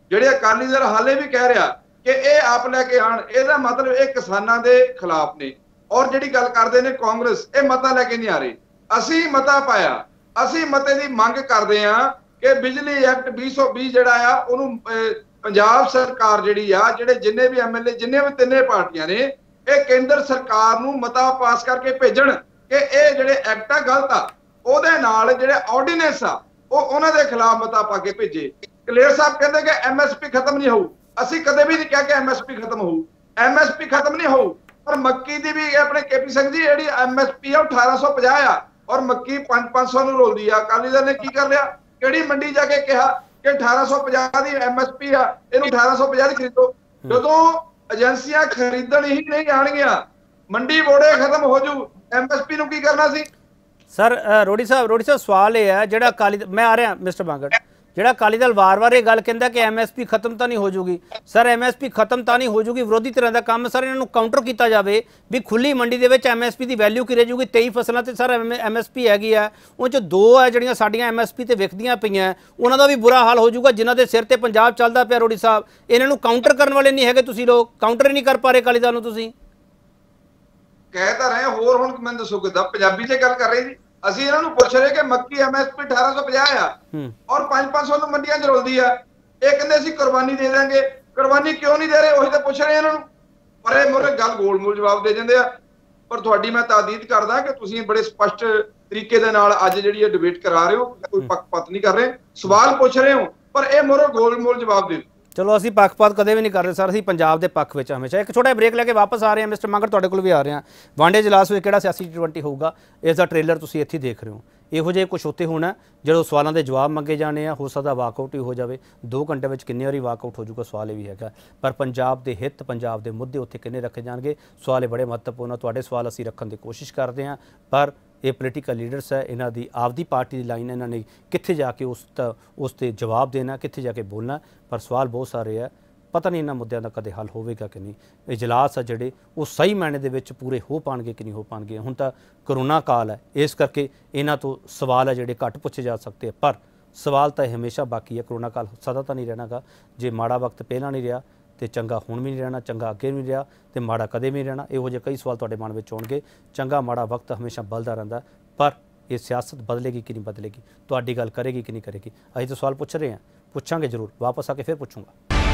ਜਿਹੜੇ ਅਕਾਲੀ ਦਲ ਹਾਲੇ ਵੀ ਕਹਿ ਰਿਹਾ ਕਿ ਇਹ ਆਪ ਲੈ ਕੇ ਆਣ, ਇਹਦਾ ਮਤਲਬ ਇਹ ਕਿਸਾਨਾਂ ਦੇ ਖਿਲਾਫ ਨੇ। ਔਰ ਜਿਹੜੀ ਗੱਲ ਕਰਦੇ ਨੇ ਕਾਂਗਰਸ, ਇਹ ਮਤਾ ਲੈ ਕੇ ਨਹੀਂ ਆ ਰਹੀ। ਅਸੀਂ ਮਤਾ ਪਾਇਆ, ਅਸੀਂ ਮਤੇ ਦੀ ਮੰਗ ਕਰਦੇ ਆ ਕਿ ਬਿਜਲੀ ਐਕਟ 2020 ਜਿਹੜਾ ਆ ਉਹਨੂੰ ਪੰਜਾਬ ਸਰਕਾਰ ਜਿਹੜੀ ਆ, ਜਿਹੜੇ ਜਿੰਨੇ ਵੀ ਐਮਐਲਏ, ਜਿੰਨੇ ਵੀ ਤਿੰਨੇ ਪਾਰਟੀਆਂ ਨੇ, ਇਹ ਕੇਂਦਰ ਸਰਕਾਰ ਨੂੰ ਮਤਾ ਪਾਸ ਕਰਕੇ ਭੇਜਣ ਕਿ ਇਹ ਜਿਹੜੇ ਐਕਟ ਆ ਗਲਤ ਆ। ਉਹਦੇ ਨਾਲ ਜਿਹੜੇ ਆਰਡੀਨੈਂਸ ਆ ਉਹ ਉਹਨਾਂ ਦੇ ਖਿਲਾਫ ਮਤਾ ਪਾ ਕੇ ਭੇਜੇ। ਕਲੇਰ ਸਾਹਿਬ ਕਹਿੰਦੇ ਕਿ ਐਮਐਸਪੀ ਖਤਮ ਨਹੀਂ ਹੋਊ। ਅਸੀਂ ਕਦੇ ਵੀ ਨਹੀਂ ਕਿਹਾ ਕਿ ਐਮਐਸਪੀ ਖਤਮ ਹੋਊ, ਐਮਐਸਪੀ ਖਤਮ ਨਹੀਂ ਹੋਊ। ਪਰ ਮੱਕੀ ਦੀ ਵੀ ਆਪਣੇ ਕੇਪੀ ਸਿੰਘ ਜੀ ਜਿਹੜੀ ਐਮਐਸਪੀ ਆ 1850 ਆ ਔਰ ਮੱਕੀ 500 ਨੂੰ ਰੋਲਦੀ ਆ। ਅਕਾਲੀ ਦਲ ਨੇ ਕੀ ਕਰ ਲਿਆ? ਕਿਹੜੀ ਮੰਡੀ ਜਾ ਕੇ ਕਿਹਾ ਕਿ 1850 ਦੀ ਐਮਐਸਪੀ ਆ, ਇਹਨੂੰ 1850 ਦੀ ਖਰੀਦੋ। ਜਦੋਂ ਏਜੰਸੀਆਂ ਖਰੀਦਣ ਹੀ ਨਹੀਂ ਜਾਣਗੀਆਂ, ਮੰਡੀ ਬੋੜੇ ਖਤਮ ਹੋ ਜੂ, ਐਮਐਸਪੀ ਨੂੰ ਕੀ ਕਰਨਾ ਸੀ? ਸਰ ਰੋੜੀ ਸਾਹਿਬ ਸਵਾਲ ਇਹ ਹੈ, ਜਿਹੜਾ ਅਕਾਲੀ, ਮੈਂ ਆ ਰਿਹਾ ਮਿਸਟਰ ਬਾਂਗੜ, ਜਿਹੜਾ ਅਕਾਲੀ ਦਲ ਵਾਰ-ਵਾਰ ਇਹ ਗੱਲ ਕਹਿੰਦਾ ਕਿ ਐਮਐਸਪੀ ਖਤਮ ਤਾਂ ਨਹੀਂ ਹੋ ਜੂਗੀ। ਸਰ ਐਮਐਸਪੀ ਖਤਮ ਤਾਂ ਨਹੀਂ ਹੋ ਜੂਗੀ, ਵਿਰੋਧੀ ਧਿਰਾਂ ਦਾ ਕੰਮ ਸਰ ਇਹਨਾਂ ਨੂੰ ਕਾਊਂਟਰ ਕੀਤਾ ਜਾਵੇ ਵੀ ਖੁੱਲੀ ਮੰਡੀ ਦੇ ਵਿੱਚ ਐਮਐਸਪੀ ਦੀ ਵੈਲਿਊ ਕੀ ਰਹਿ ਜੂਗੀ। 23 ਫਸਲਾਂ ਤੇ ਸਰ ਐਮਐਸਪੀ ਹੈਗੀ ਆ, ਉਹ 'ਚ 2 ਹੈ ਜਿਹੜੀਆਂ ਸਾਡੀਆਂ ਐਮਐਸਪੀ ਤੇ ਵਿਕਦੀਆਂ ਪਈਆਂ, ਉਹਨਾਂ ਦਾ ਵੀ ਬੁਰਾ ਹਾਲ ਹੋ ਜੂਗਾ ਜਿਨ੍ਹਾਂ ਦੇ ਸਿਰ ਤੇ ਪੰਜਾਬ ਚੱਲਦਾ ਪਿਆ। ਰੋੜੀ ਸਾਹਿਬ, ਇਹਨਾਂ ਨੂੰ ਕਾਊਂਟਰ ਕਰਨ ਵਾਲੇ ਨਹੀਂ ਹੈਗੇ ਤੁਸੀਂ ਲੋਕ, ਕਾਊਂਟਰ ਹੀ ਨਹੀਂ ਕਰ ਪਾ ਰਹੇ ਅਕਾਲੀ ਦਲ ਨੂੰ। ਤੁਸੀਂ ਕਹਿ ਤਾਂ ਰਹੇ ਹੋਰ, ਹੁਣ ਮੈਨੂੰ ਦੱਸੋ ਕਿੱਦਾਂ ਪੰਜਾਬੀ 'ਚ ਗੱਲ ਕਰ ਰਹੇ ਜੀ। ਅਸੀਂ ਇਹਨਾਂ ਨੂੰ ਪੁੱਛ ਰਹੇ ਕਿ ਮੱਕੀ ਐਮਐਸਪੀ 1850 ਆ ਔਰ 500 ਨੂੰ ਮੰਡੀਆਂ 'ਚ ਰੁਲਦੀ ਆ। ਇਹ ਕਹਿੰਦੇ ਅਸੀਂ ਕੁਰਬਾਨੀ ਦੇ ਦਾਂਗੇ। ਕੁਰਬਾਨੀ ਕਿਉਂ ਨਹੀਂ ਦੇ ਰਹੇ? ਉਹੀ ਤਾਂ ਪੁੱਛ ਰਹੇ ਇਹਨਾਂ ਨੂੰ। ਪਰ ਇਹ ਮੋਰੇ ਗੱਲ ਗੋਲ-ਮੋਲ ਜਵਾਬ ਦੇ ਜਾਂਦੇ ਆ। ਪਰ ਤੁਹਾਡੀ ਮੈਂ ਤਾਦੀਦ ਕਰਦਾ ਕਿ ਤੁਸੀਂ ਬੜੇ ਸਪਸ਼ਟ ਤਰੀਕੇ ਦੇ ਨਾਲ ਅੱਜ ਜਿਹੜੀ ਇਹ ਡਿਬੇਟ ਕਰਾ ਰਹੇ ਹੋ, ਕੋਈ ਪੱਖਪਾਤ ਨਹੀਂ ਕਰ ਰਹੇ, ਸਵਾਲ ਪੁੱਛ ਰਹੇ ਹੋ, ਪਰ ਇਹ ਮੋਰੇ ਗੋਲ-ਮੋਲ ਜਵਾਬ ਦੇ। ਚਲੋ ਅਸੀਂ ਪੱਖਪਾਤ ਕਦੇ ਵੀ ਨਹੀਂ ਕਰਦੇ ਸਰ, ਅਸੀਂ ਪੰਜਾਬ ਦੇ ਪੱਖ ਵਿੱਚ ਹਮੇਸ਼ਾ। ਇੱਕ ਛੋਟਾ ਬ੍ਰੇਕ ਲੈ ਕੇ ਵਾਪਸ ਆ ਰਹੇ ਹਾਂ। ਮਿਸਟਰ ਮੰਗੜ ਤੁਹਾਡੇ ਕੋਲ ਵੀ ਆ ਰਹੇ ਹਾਂ। ਵਾਂਡੇ ਇਜਲਾਸ ਵਿੱਚ ਕਿਹੜਾ ਸਿਆਸੀ T20 ਹੋਊਗਾ, ਇਸ ਦਾ ਟ੍ਰੇਲਰ ਤੁਸੀਂ ਇੱਥੇ ਦੇਖ ਰਹੇ ਹੋ। ਇਹੋ ਜਿਹੇ ਕੁਛ ਉੱਥੇ ਹੋਣਾ ਜਦੋਂ ਸਵਾਲਾਂ ਦੇ ਜਵਾਬ ਮੰਗੇ ਜਾਣੇ ਆ। ਹੋ ਸਕਦਾ ਵਾਕਆਊਟ ਹੀ ਹੋ ਜਾਵੇ। 2 ਘੰਟੇ ਵਿੱਚ ਕਿੰਨੀ ਵਾਰੀ ਵਾਕਆਊਟ ਹੋ ਜਾਊਗਾ, ਸਵਾਲ ਇਹ ਵੀ ਹੈਗਾ। ਪਰ ਪੰਜਾਬ ਦੇ ਹਿੱਤ, ਪੰਜਾਬ ਦੇ ਮੁੱਦੇ ਉੱਥੇ ਕਿੰਨੇ ਰੱਖੇ ਜਾਣਗੇ, ਸਵਾਲ ਇਹ ਬੜੇ ਮਹੱਤਵਪੂਰਨ ਆ। ਤੁਹਾਡੇ ਸਵਾਲ ਅਸੀਂ ਰੱਖਣ ਦੀ ਕੋਸ਼ਿਸ਼ ਕਰਦੇ ਹਾਂ, ਪਰ ਇਹ ਪੋਲੀਟੀਕਲ ਲੀਡਰਸ ਹੈ, ਇਹਨਾਂ ਦੀ ਆਪਦੀ ਪਾਰਟੀ ਦੀ ਲਾਈਨ, ਇਹਨਾਂ ਨੇ ਕਿੱਥੇ ਜਾ ਕੇ ਉਸ 'ਤੇ ਜਵਾਬ ਦੇਣਾ, ਕਿੱਥੇ ਜਾ ਕੇ ਬੋਲਣਾ। ਪਰ ਸਵਾਲ ਬਹੁਤ ਸਾਰੇ ਹੈ, ਪਤਾ ਨਹੀਂ ਇਹਨਾਂ ਮੁੱਦਿਆਂ ਦਾ ਕਦੇ ਹੱਲ ਹੋਵੇਗਾ ਕਿ ਨਹੀਂ। ਇਜਲਾਸ ਆ ਜਿਹੜੇ ਉਹ ਸਹੀ ਮਾਇਨੇ ਦੇ ਵਿੱਚ ਪੂਰੇ ਹੋ ਪਾਣਗੇ ਕਿ ਨਹੀਂ ਹੋ ਪਾਣਗੇ। ਹੁਣ ਤਾਂ ਕਰੋਨਾ ਕਾਲ ਹੈ, ਇਸ ਕਰਕੇ ਇਹਨਾਂ ਤੋਂ ਸਵਾਲ ਹੈ ਜਿਹੜੇ ਘੱਟ ਪੁੱਛੇ ਜਾ ਸਕਦੇ, ਪਰ ਸਵਾਲ ਤਾਂ ਹਮੇਸ਼ਾ ਬਾਕੀ ਹੈ। ਕਰੋਨਾ ਕਾਲ ਸਦਾ ਤਾਂ ਨਹੀਂ ਰਹਿਣਾਗਾ। ਜੇ ਮਾੜਾ ਵਕਤ ਪਹਿਲਾਂ ਨਹੀਂ ਰਿਹਾ ਤੇ ਚੰਗਾ ਹੁਣ ਵੀ ਨਹੀਂ ਰਹਿਣਾ, ਚੰਗਾ ਅੱਗੇ ਨਹੀਂ ਰਿਹਾ ਤੇ ਮਾੜਾ ਕਦੇ ਵੀ ਨਹੀਂ ਰਹਿਣਾ। ਇਹੋ ਜਿਹੇ ਕਈ ਸਵਾਲ ਤੁਹਾਡੇ ਮਨ ਵਿੱਚ ਆਉਣਗੇ। ਚੰਗਾ ਮਾੜਾ ਵਕਤ ਹਮੇਸ਼ਾ ਬਦਲਦਾ ਰਹਿੰਦਾ, ਪਰ ਇਹ ਸਿਆਸਤ ਬਦਲੇਗੀ ਕਿ ਨਹੀਂ ਬਦਲੇਗੀ, ਤੁਹਾਡੀ ਗੱਲ ਕਰੇਗੀ ਕਿ ਨਹੀਂ ਕਰੇਗੀ। ਅਸੀਂ ਤਾਂ ਸਵਾਲ ਪੁੱਛ ਰਹੇ ਹਾਂ, ਪੁੱਛਾਂਗੇ ਜ਼ਰੂਰ, ਵਾਪਸ ਆ ਕੇ ਫਿਰ ਪੁੱਛੂੰਗਾ।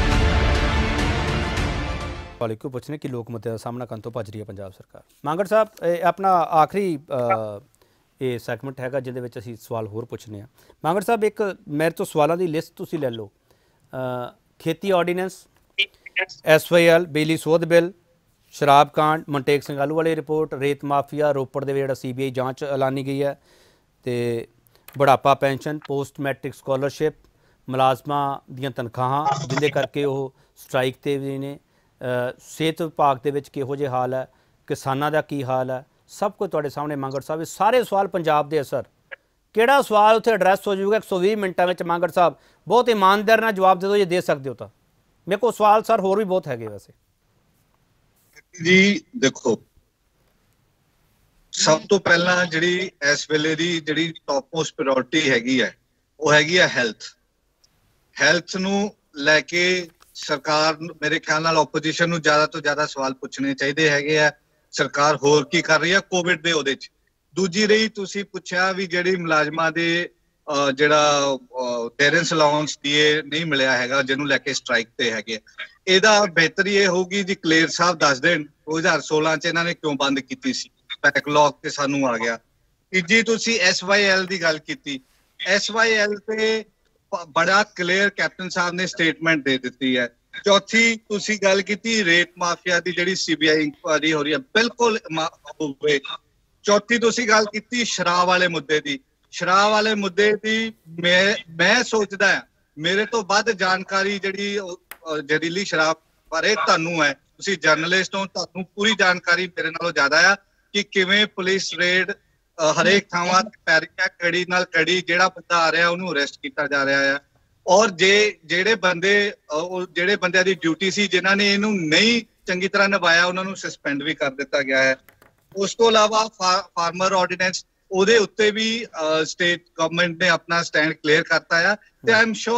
ਵਾਲੇ ਕਿਉਂ ਪੁੱਛਣੇ ਕਿ ਲੋਕ ਮੁੱਦਿਆਂ ਦਾ ਸਾਹਮਣਾ ਕਰਨ ਤੋਂ ਭੱਜ ਰਹੀ ਹੈ ਪੰਜਾਬ ਸਰਕਾਰ। ਮੰਗੜ ਸਾਹਿਬ, ਆਪਣਾ ਆਖਰੀ ਇਹ ਸੈਗਮੈਂਟ ਹੈਗਾ ਜਿਹਦੇ ਵਿੱਚ ਅਸੀਂ ਸਵਾਲ ਹੋਰ ਪੁੱਛਣੇ ਆ। ਮੰਗੜ ਸਾਹਿਬ, ਇੱਕ ਮੇਰੇ ਤੋਂ ਸਵਾਲਾਂ ਦੀ ਲਿਸਟ ਤੁਸੀਂ ਲੈ ਲਓ। ਖੇਤੀ ਆਰਡੀਨੈਂਸ, SYL, ਬਿਜਲੀ ਸੋਧ ਬਿੱਲ, ਸ਼ਰਾਬ ਕਾਂਡ, ਮਨਟੇਕ ਸਿੰਘ ਆਹਲੂਵਾਲੀਆ ਰਿਪੋਰਟ, ਰੇਤ ਮਾਫੀਆ, ਰੋਪੜ ਦੇ ਜਿਹੜਾ CBI ਜਾਂਚ ਐਲਾਨੀ ਗਈ ਹੈ, ਤੇ ਬੁਢਾਪਾ ਪੈਨਸ਼ਨ, ਪੋਸਟ ਮੈਟ੍ਰਿਕ ਸਕਾਲਰਸ਼ਿਪ, ਮੁਲਾਜ਼ਮਾਂ ਦੀਆਂ ਤਨਖਾਹਾਂ ਜਿਹਦੇ ਕਰਕੇ ਉਹ ਸਟ੍ਰਾਈਕ 'ਤੇ ਵੀ ਨੇ, ਸਿਹਤ ਵਿਭਾਗ ਦੇ ਵਿੱਚ ਕਿਹੋ ਜਿਹੇ ਹਾਲ ਹੈ, ਕਿਸਾਨਾਂ ਦਾ ਕੀ ਹਾਲ ਹੈ, ਸਭ ਕੁਝ ਤੁਹਾਡੇ ਸਾਹਮਣੇ। ਮੰਗੜ ਸਾਹਿਬ, ਇਹ ਸਾਰੇ ਸਵਾਲ ਪੰਜਾਬ ਦੇ ਅਸਰ, ਕਿਹੜਾ ਸਵਾਲ ਉੱਥੇ ਐਡਰੈਸ ਹੋ ਜਾਊਗਾ 120 ਮਿੰਟਾਂ ਵਿੱਚ? ਮੰਗੜ ਸਾਹਿਬ, ਬਹੁਤ ਇਮਾਨਦਾਰ ਨਾਲ ਜਵਾਬ ਦੇ ਦਿਓ ਜੇ ਦੇ ਸਕਦੇ ਹੋ ਤਾਂ। ਮੇਰੇ ਕੋਲ ਸਵਾਲ ਸਰ ਹੋਰ ਵੀ ਬਹੁਤ ਹੈਗੇ ਵੈਸੇ ਜੀ। ਦੇਖੋ, ਸਭ ਤੋਂ ਪਹਿਲਾਂ ਜਿਹੜੀ ਇਸ ਵੇਲੇ ਦੀ ਜਿਹੜੀ ਟੌਪ ਮੋਸਟ ਪ੍ਰਾਇੋਰਟੀ ਹੈਗੀ ਹੈ, ਉਹ ਹੈਗੀ ਹੈ ਹੈਲਥ ਨੂੰ ਲੈ ਕੇ ਸਰਕਾਰ, ਮੇਰੇ ਖਿਆਲ ਨਾਲ ਆਪੋਜੀਸ਼ਨ ਨੂੰ ਜ਼ਿਆਦਾ ਤੋਂ ਜ਼ਿਆਦਾ ਸਵਾਲ ਪੁੱਛਣੇ ਚਾਹੀਦੇ ਹੈਗੇ ਆ। ਸਰਕਾਰ ਹੋਰ ਕੀ ਕਰ ਰਹੀ ਹੈ ਕੋਵਿਡ ਦੇ ਉਹਦੇ 'ਚ। ਦੂਜੀ ਰਹੀ, ਤੁਸੀਂ ਪੁੱਛਿਆ ਵੀ ਜਿਹੜੀ ਮੁਲਾਜ਼ਮਾਂ ਦੇ ਜਿਹੜਾ ਪੇਰੈਂਟਸ ਅਲਾਉਂਸ ਦੀਏ ਨਹੀਂ ਮਿਲਿਆ ਹੈਗਾ, ਜਿਹਨੂੰ ਲੈ ਕੇ ਸਟ੍ਰਾਈਕ ਤੇ ਹੈਗੇ, ਇਹਦਾ ਬਿਹਤਰੀ ਇਹ ਹੋਊਗੀ ਜੀ ਕਲੇਰ ਸਾਹਿਬ ਦੱਸ ਦੇਣ 2016 'ਚ ਇਹਨਾਂ ਨੇ ਕਿਉਂ ਬੰਦ ਕੀਤੀ ਸੀ, ਬੈਕਲੌਗ ਤੇ ਸਾਨੂੰ ਆ ਗਿਆ। ਤੀਜੀ, ਤੁਸੀਂ SYL ਦੀ ਗੱਲ ਕੀਤੀ। SYL ਤੇ ਬੜਾ ਕਲੀਅਰ ਕੈਪਟਨ ਸਾਹਿਬ ਨੇ ਸਟੇਟਮੈਂਟ ਦੇ ਦਿੱਤੀ ਹੈ। ਚੌਥੀ, ਤੁਸੀਂ ਗੱਲ ਕੀਤੀ ਰੇਤ ਮਾਫੀਆ ਦੀ ਜਿਹੜੀ CBI ਇਨਕੁਆਇਰੀ ਹੋ ਰਹੀ ਹੈ, ਬਿਲਕੁਲ ਹੋਵੇ। ਚੌਥੀ, ਤੁਸੀਂ ਗੱਲ ਕੀਤੀ ਸ਼ਰਾਬ ਵਾਲੇ ਮੁੱਦੇ ਦੀ। ਸ਼ਰਾਬ ਵਾਲੇ ਮੁੱਦੇ ਦੀ ਮੈਂ ਸੋਚਦਾ ਹਾਂ ਮੇਰੇ ਤੋਂ ਵੱਧ ਜਾਣਕਾਰੀ ਜਿਹੜੀ ਜ਼ਹਿਰੀਲੀ ਸ਼ਰਾਬ ਬਾਰੇ ਤੁਹਾਨੂੰ ਹੈ। ਤੁਸੀਂ ਜਰਨਲਿਸਟ ਹੋ, ਤੁਹਾਨੂੰ ਪੂਰੀ ਜਾਣਕਾਰੀ ਮੇਰੇ ਨਾਲੋਂ ਜ਼ਿਆਦਾ ਆ ਕਿ ਕਿਵੇਂ ਪੁਲਿਸ ਰੇਡ ਹਰੇਕ ਥਾਵਾਂ ਤੇ ਪੈ ਰਹੀ ਹੈ, ਕੜੀ ਨਾਲ ਕੜੀ। ਜਿਹੜਾ ਬੰਦਾ ਆ ਰਿਹਾ ਉਹਨੂੰ ਅਰੈਸਟ ਕੀਤਾ ਜਾ ਰਿਹਾ ਹੈ, ਔਰ ਜਿਹੜੇ ਬੰਦਿਆਂ ਦੀ ਡਿਊਟੀ ਸੀ, ਜਿਨ੍ਹਾਂ ਨੇ ਇਹਨੂੰ ਨਹੀਂ ਚੰਗੀ ਤਰ੍ਹਾਂ ਨਿਭਾਇਆ, ਉਹਨਾਂ ਨੂੰ ਸਸਪੈਂਡ ਵੀ ਕਰ ਦਿੱਤਾ ਗਿਆ ਹੈ। ਉਸ ਤੋਂ ਇਲਾਵਾ ਫਾਰਮਰ ਆਰਡੀਨੈਂਸ, ਉਹਦੇ ਉੱਤੇ ਵੀ ਸਟੇਟ ਗਵਰਨਮੈਂਟ ਨੇ ਆਪਣਾ ਸਟੈਂਡ ਕਲੀਅਰ ਕਰਤਾ ਹੈ। ਤੇ ਆਈ ਐਮ ਸ਼ੋਰ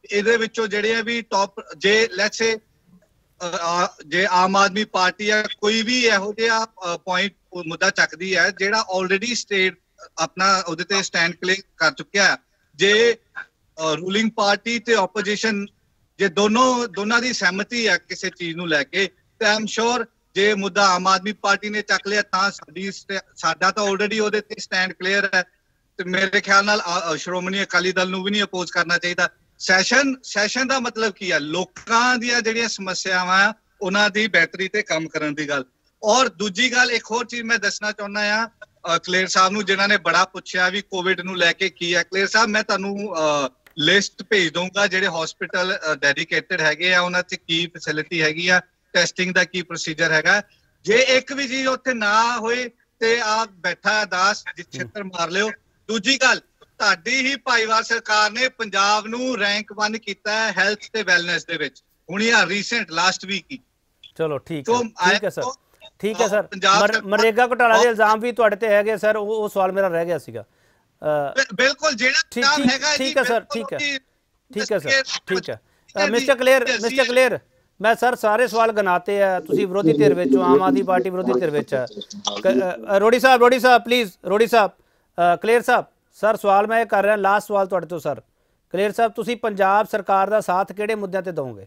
ਇਹਦੇ ਵਿੱਚੋਂ ਜਿਹੜੇ ਆ ਵੀ ਟੌਪ ਜੇ ਲੈਟਸ ਸੇ ਜੇ ਆਮ ਆਦਮੀ ਪਾਰਟੀ ਆ ਕੋਈ ਵੀ ਇਹੋ ਜਿਹਾ ਪੁਆਇੰਟ ਮੁੱਦਾ ਚੱਕਦੀ ਹੈ ਜਿਹੜਾ ਆਲਰੇਡੀ ਸਟੇਟ ਆਪਣਾ ਉਹਦੇ ਤੇ ਸਟੈਂਡ ਕਲੀਅਰ ਕਰ ਚੁੱਕਿਆ ਹੈ, ਜੇ ਰੂਲਿੰਗ ਪਾਰਟੀ ਤੇ ਆਪੋਜੀਸ਼ਨ ਜੇ ਦੋਨਾਂ ਦੀ ਸਹਿਮਤੀ ਹੈ ਕਿਸੇ ਚੀਜ਼ ਨੂੰ ਲੈ ਕੇ, ਤੇ ਆਮ ਸ਼ੋਰ ਜੇ ਮੁੱਦਾ ਆਮ ਆਦਮੀ ਪਾਰਟੀ ਨੇ ਚੱਕ ਲਿਆ ਤਾਂ ਸਾਡਾ ਤਾਂ ਆਲਰੇਡੀ ਉਹਦੇ ਤੇ ਸਟੈਂਡ ਕਲੀਅਰ ਹੈ, ਤੇ ਮੇਰੇ ਖਿਆਲ ਨਾਲ ਸ਼੍ਰੋਮਣੀ ਅਕਾਲੀ ਦਲ ਨੂੰ ਵੀ ਨਹੀਂ ਅਪੋਜ਼ ਕਰਨਾ ਚਾਹੀਦਾ। ਸੈਸ਼ਨ ਦਾ ਮਤਲਬ ਕੀ ਹੈ? ਲੋਕਾਂ ਦੀਆਂ ਜਿਹੜੀਆਂ ਸਮੱਸਿਆਵਾਂ ਉਹਨਾਂ ਦੀ ਬਿਹਤਰੀ ਤੇ ਕੰਮ ਕਰਨ ਦੀ ਗੱਲ। ਔਰ ਦੂਜੀ ਗੱਲ ਇੱਕ ਹੋਰ ਚੀਜ਼ ਮੈਂ ਦੱਸਣਾ ਚਾਹੁੰਦਾ ਆ ਕਲੇਰ ਸਾਹਿਬ ਨੂੰ, ਜਿਨ੍ਹਾਂ ਨੇ ਬੜਾ ਪੁੱਛਿਆ ਵੀ ਕੋਵਿਡ ਨੂੰ ਲੈ ਕੇ ਕੀ ਹੈ। ਕਲੇਰ ਸਾਹਿਬ ਮੈਂ ਤੁਹਾਨੂੰ ਲਿਸਟ ਭੇਜ ਦਊਂਗਾ ਜਿਹੜੇ ਹਸਪੀਟਲ ਡੈਡੀਕੇਟਡ ਹੈਗੇ ਆ ਉਹਨਾਂ 'ਚ ਕੀ ਫੈਸਿਲਿਟੀ ਹੈਗੀ ਆ, ਟੈਸਟਿੰਗ ਦਾ ਕੀ ਪ੍ਰੋਸੀਜਰ ਹੈਗਾ। ਜੇ ਇੱਕ ਵੀ ਚੀਜ਼ ਉੱਥੇ ਨਾ ਹੋਏ ਤੇ ਆਪ ਬੈਠਾ ਦਾਸ ਛਿੱਤਰ ਮਾਰ ਲਿਓ। ਦੂਜੀ ਗੱਲ, ਤੁਹਾਡੀ ਹੀ ਭਾਈਵਾਲ ਸਰਕਾਰ ਨੇ ਪੰਜਾਬ ਨੂੰ ਰੈਂਕ 1 ਕੀਤਾ ਹੈ ਹੈਲਥ ਤੇ ਵੈਲਨੈਸ ਦੇ ਵਿੱਚ, ਹੁਣ ਇਹ ਰੀਸੈਂਟ ਲਾਸਟ ਵੀਕ ਹੀ। ਚਲੋ ਠੀਕ ਹੈ ਸਰ, ਠੀਕ ਹੈ ਸਰ। ਮਨਰੇਗਾ ਘੁਟਾਲਾ ਦੇ ਇਲਜ਼ਾਮ ਵੀ ਤੁਹਾਡੇ ਤੇ ਹੈਗੇ ਸਰ, ਉਹ ਸਵਾਲ ਮੇਰਾ ਰਹਿ ਗਿਆ ਸੀਗਾ। ਬਿਲਕੁਲ ਜਿਹੜਾ ਹੈਗਾ। ਠੀਕ ਹੈ ਸਰ, ਠੀਕ ਹੈ ਸਰ, ਠੀਕ ਹੈ। ਮਿਸਟਰ ਕਲੀਅਰ ਮੈਂ ਸਰ ਸਾਰੇ ਸਵਾਲ ਗਨਾਤੇ ਹੈ, ਤੁਸੀਂ ਵਿਰੋਧੀ ਧਿਰ ਵਿੱਚ ਹੋ, ਆਮ ਆਦਮੀ ਪਾਰਟੀ ਵਿਰੋਧੀ ਧਿਰ ਵਿੱਚ ਹੈ। ਰੋੜੀ ਸਾਹਿਬ ਪਲੀਜ਼, ਰੋੜੀ ਸਾਹਿਬ, ਕਲੀਅਰ ਸਾਹਿਬ ਸਰ ਸਵਾਲ ਮੈਂ ਇਹ ਕਰ ਰਿਹਾ, ਲਾਸਟ ਸਵਾਲ ਤੁਹਾਡੇ ਤੋਂ ਸਰ। ਕਲੀਅਰ ਸਾਹਿਬ ਤੁਸੀਂ ਪੰਜਾਬ ਸਰਕਾਰ ਦਾ ਸਾਥ ਕਿਹੜੇ ਮੁੱਦਿਆਂ ਤੇ ਦੋਗੇ?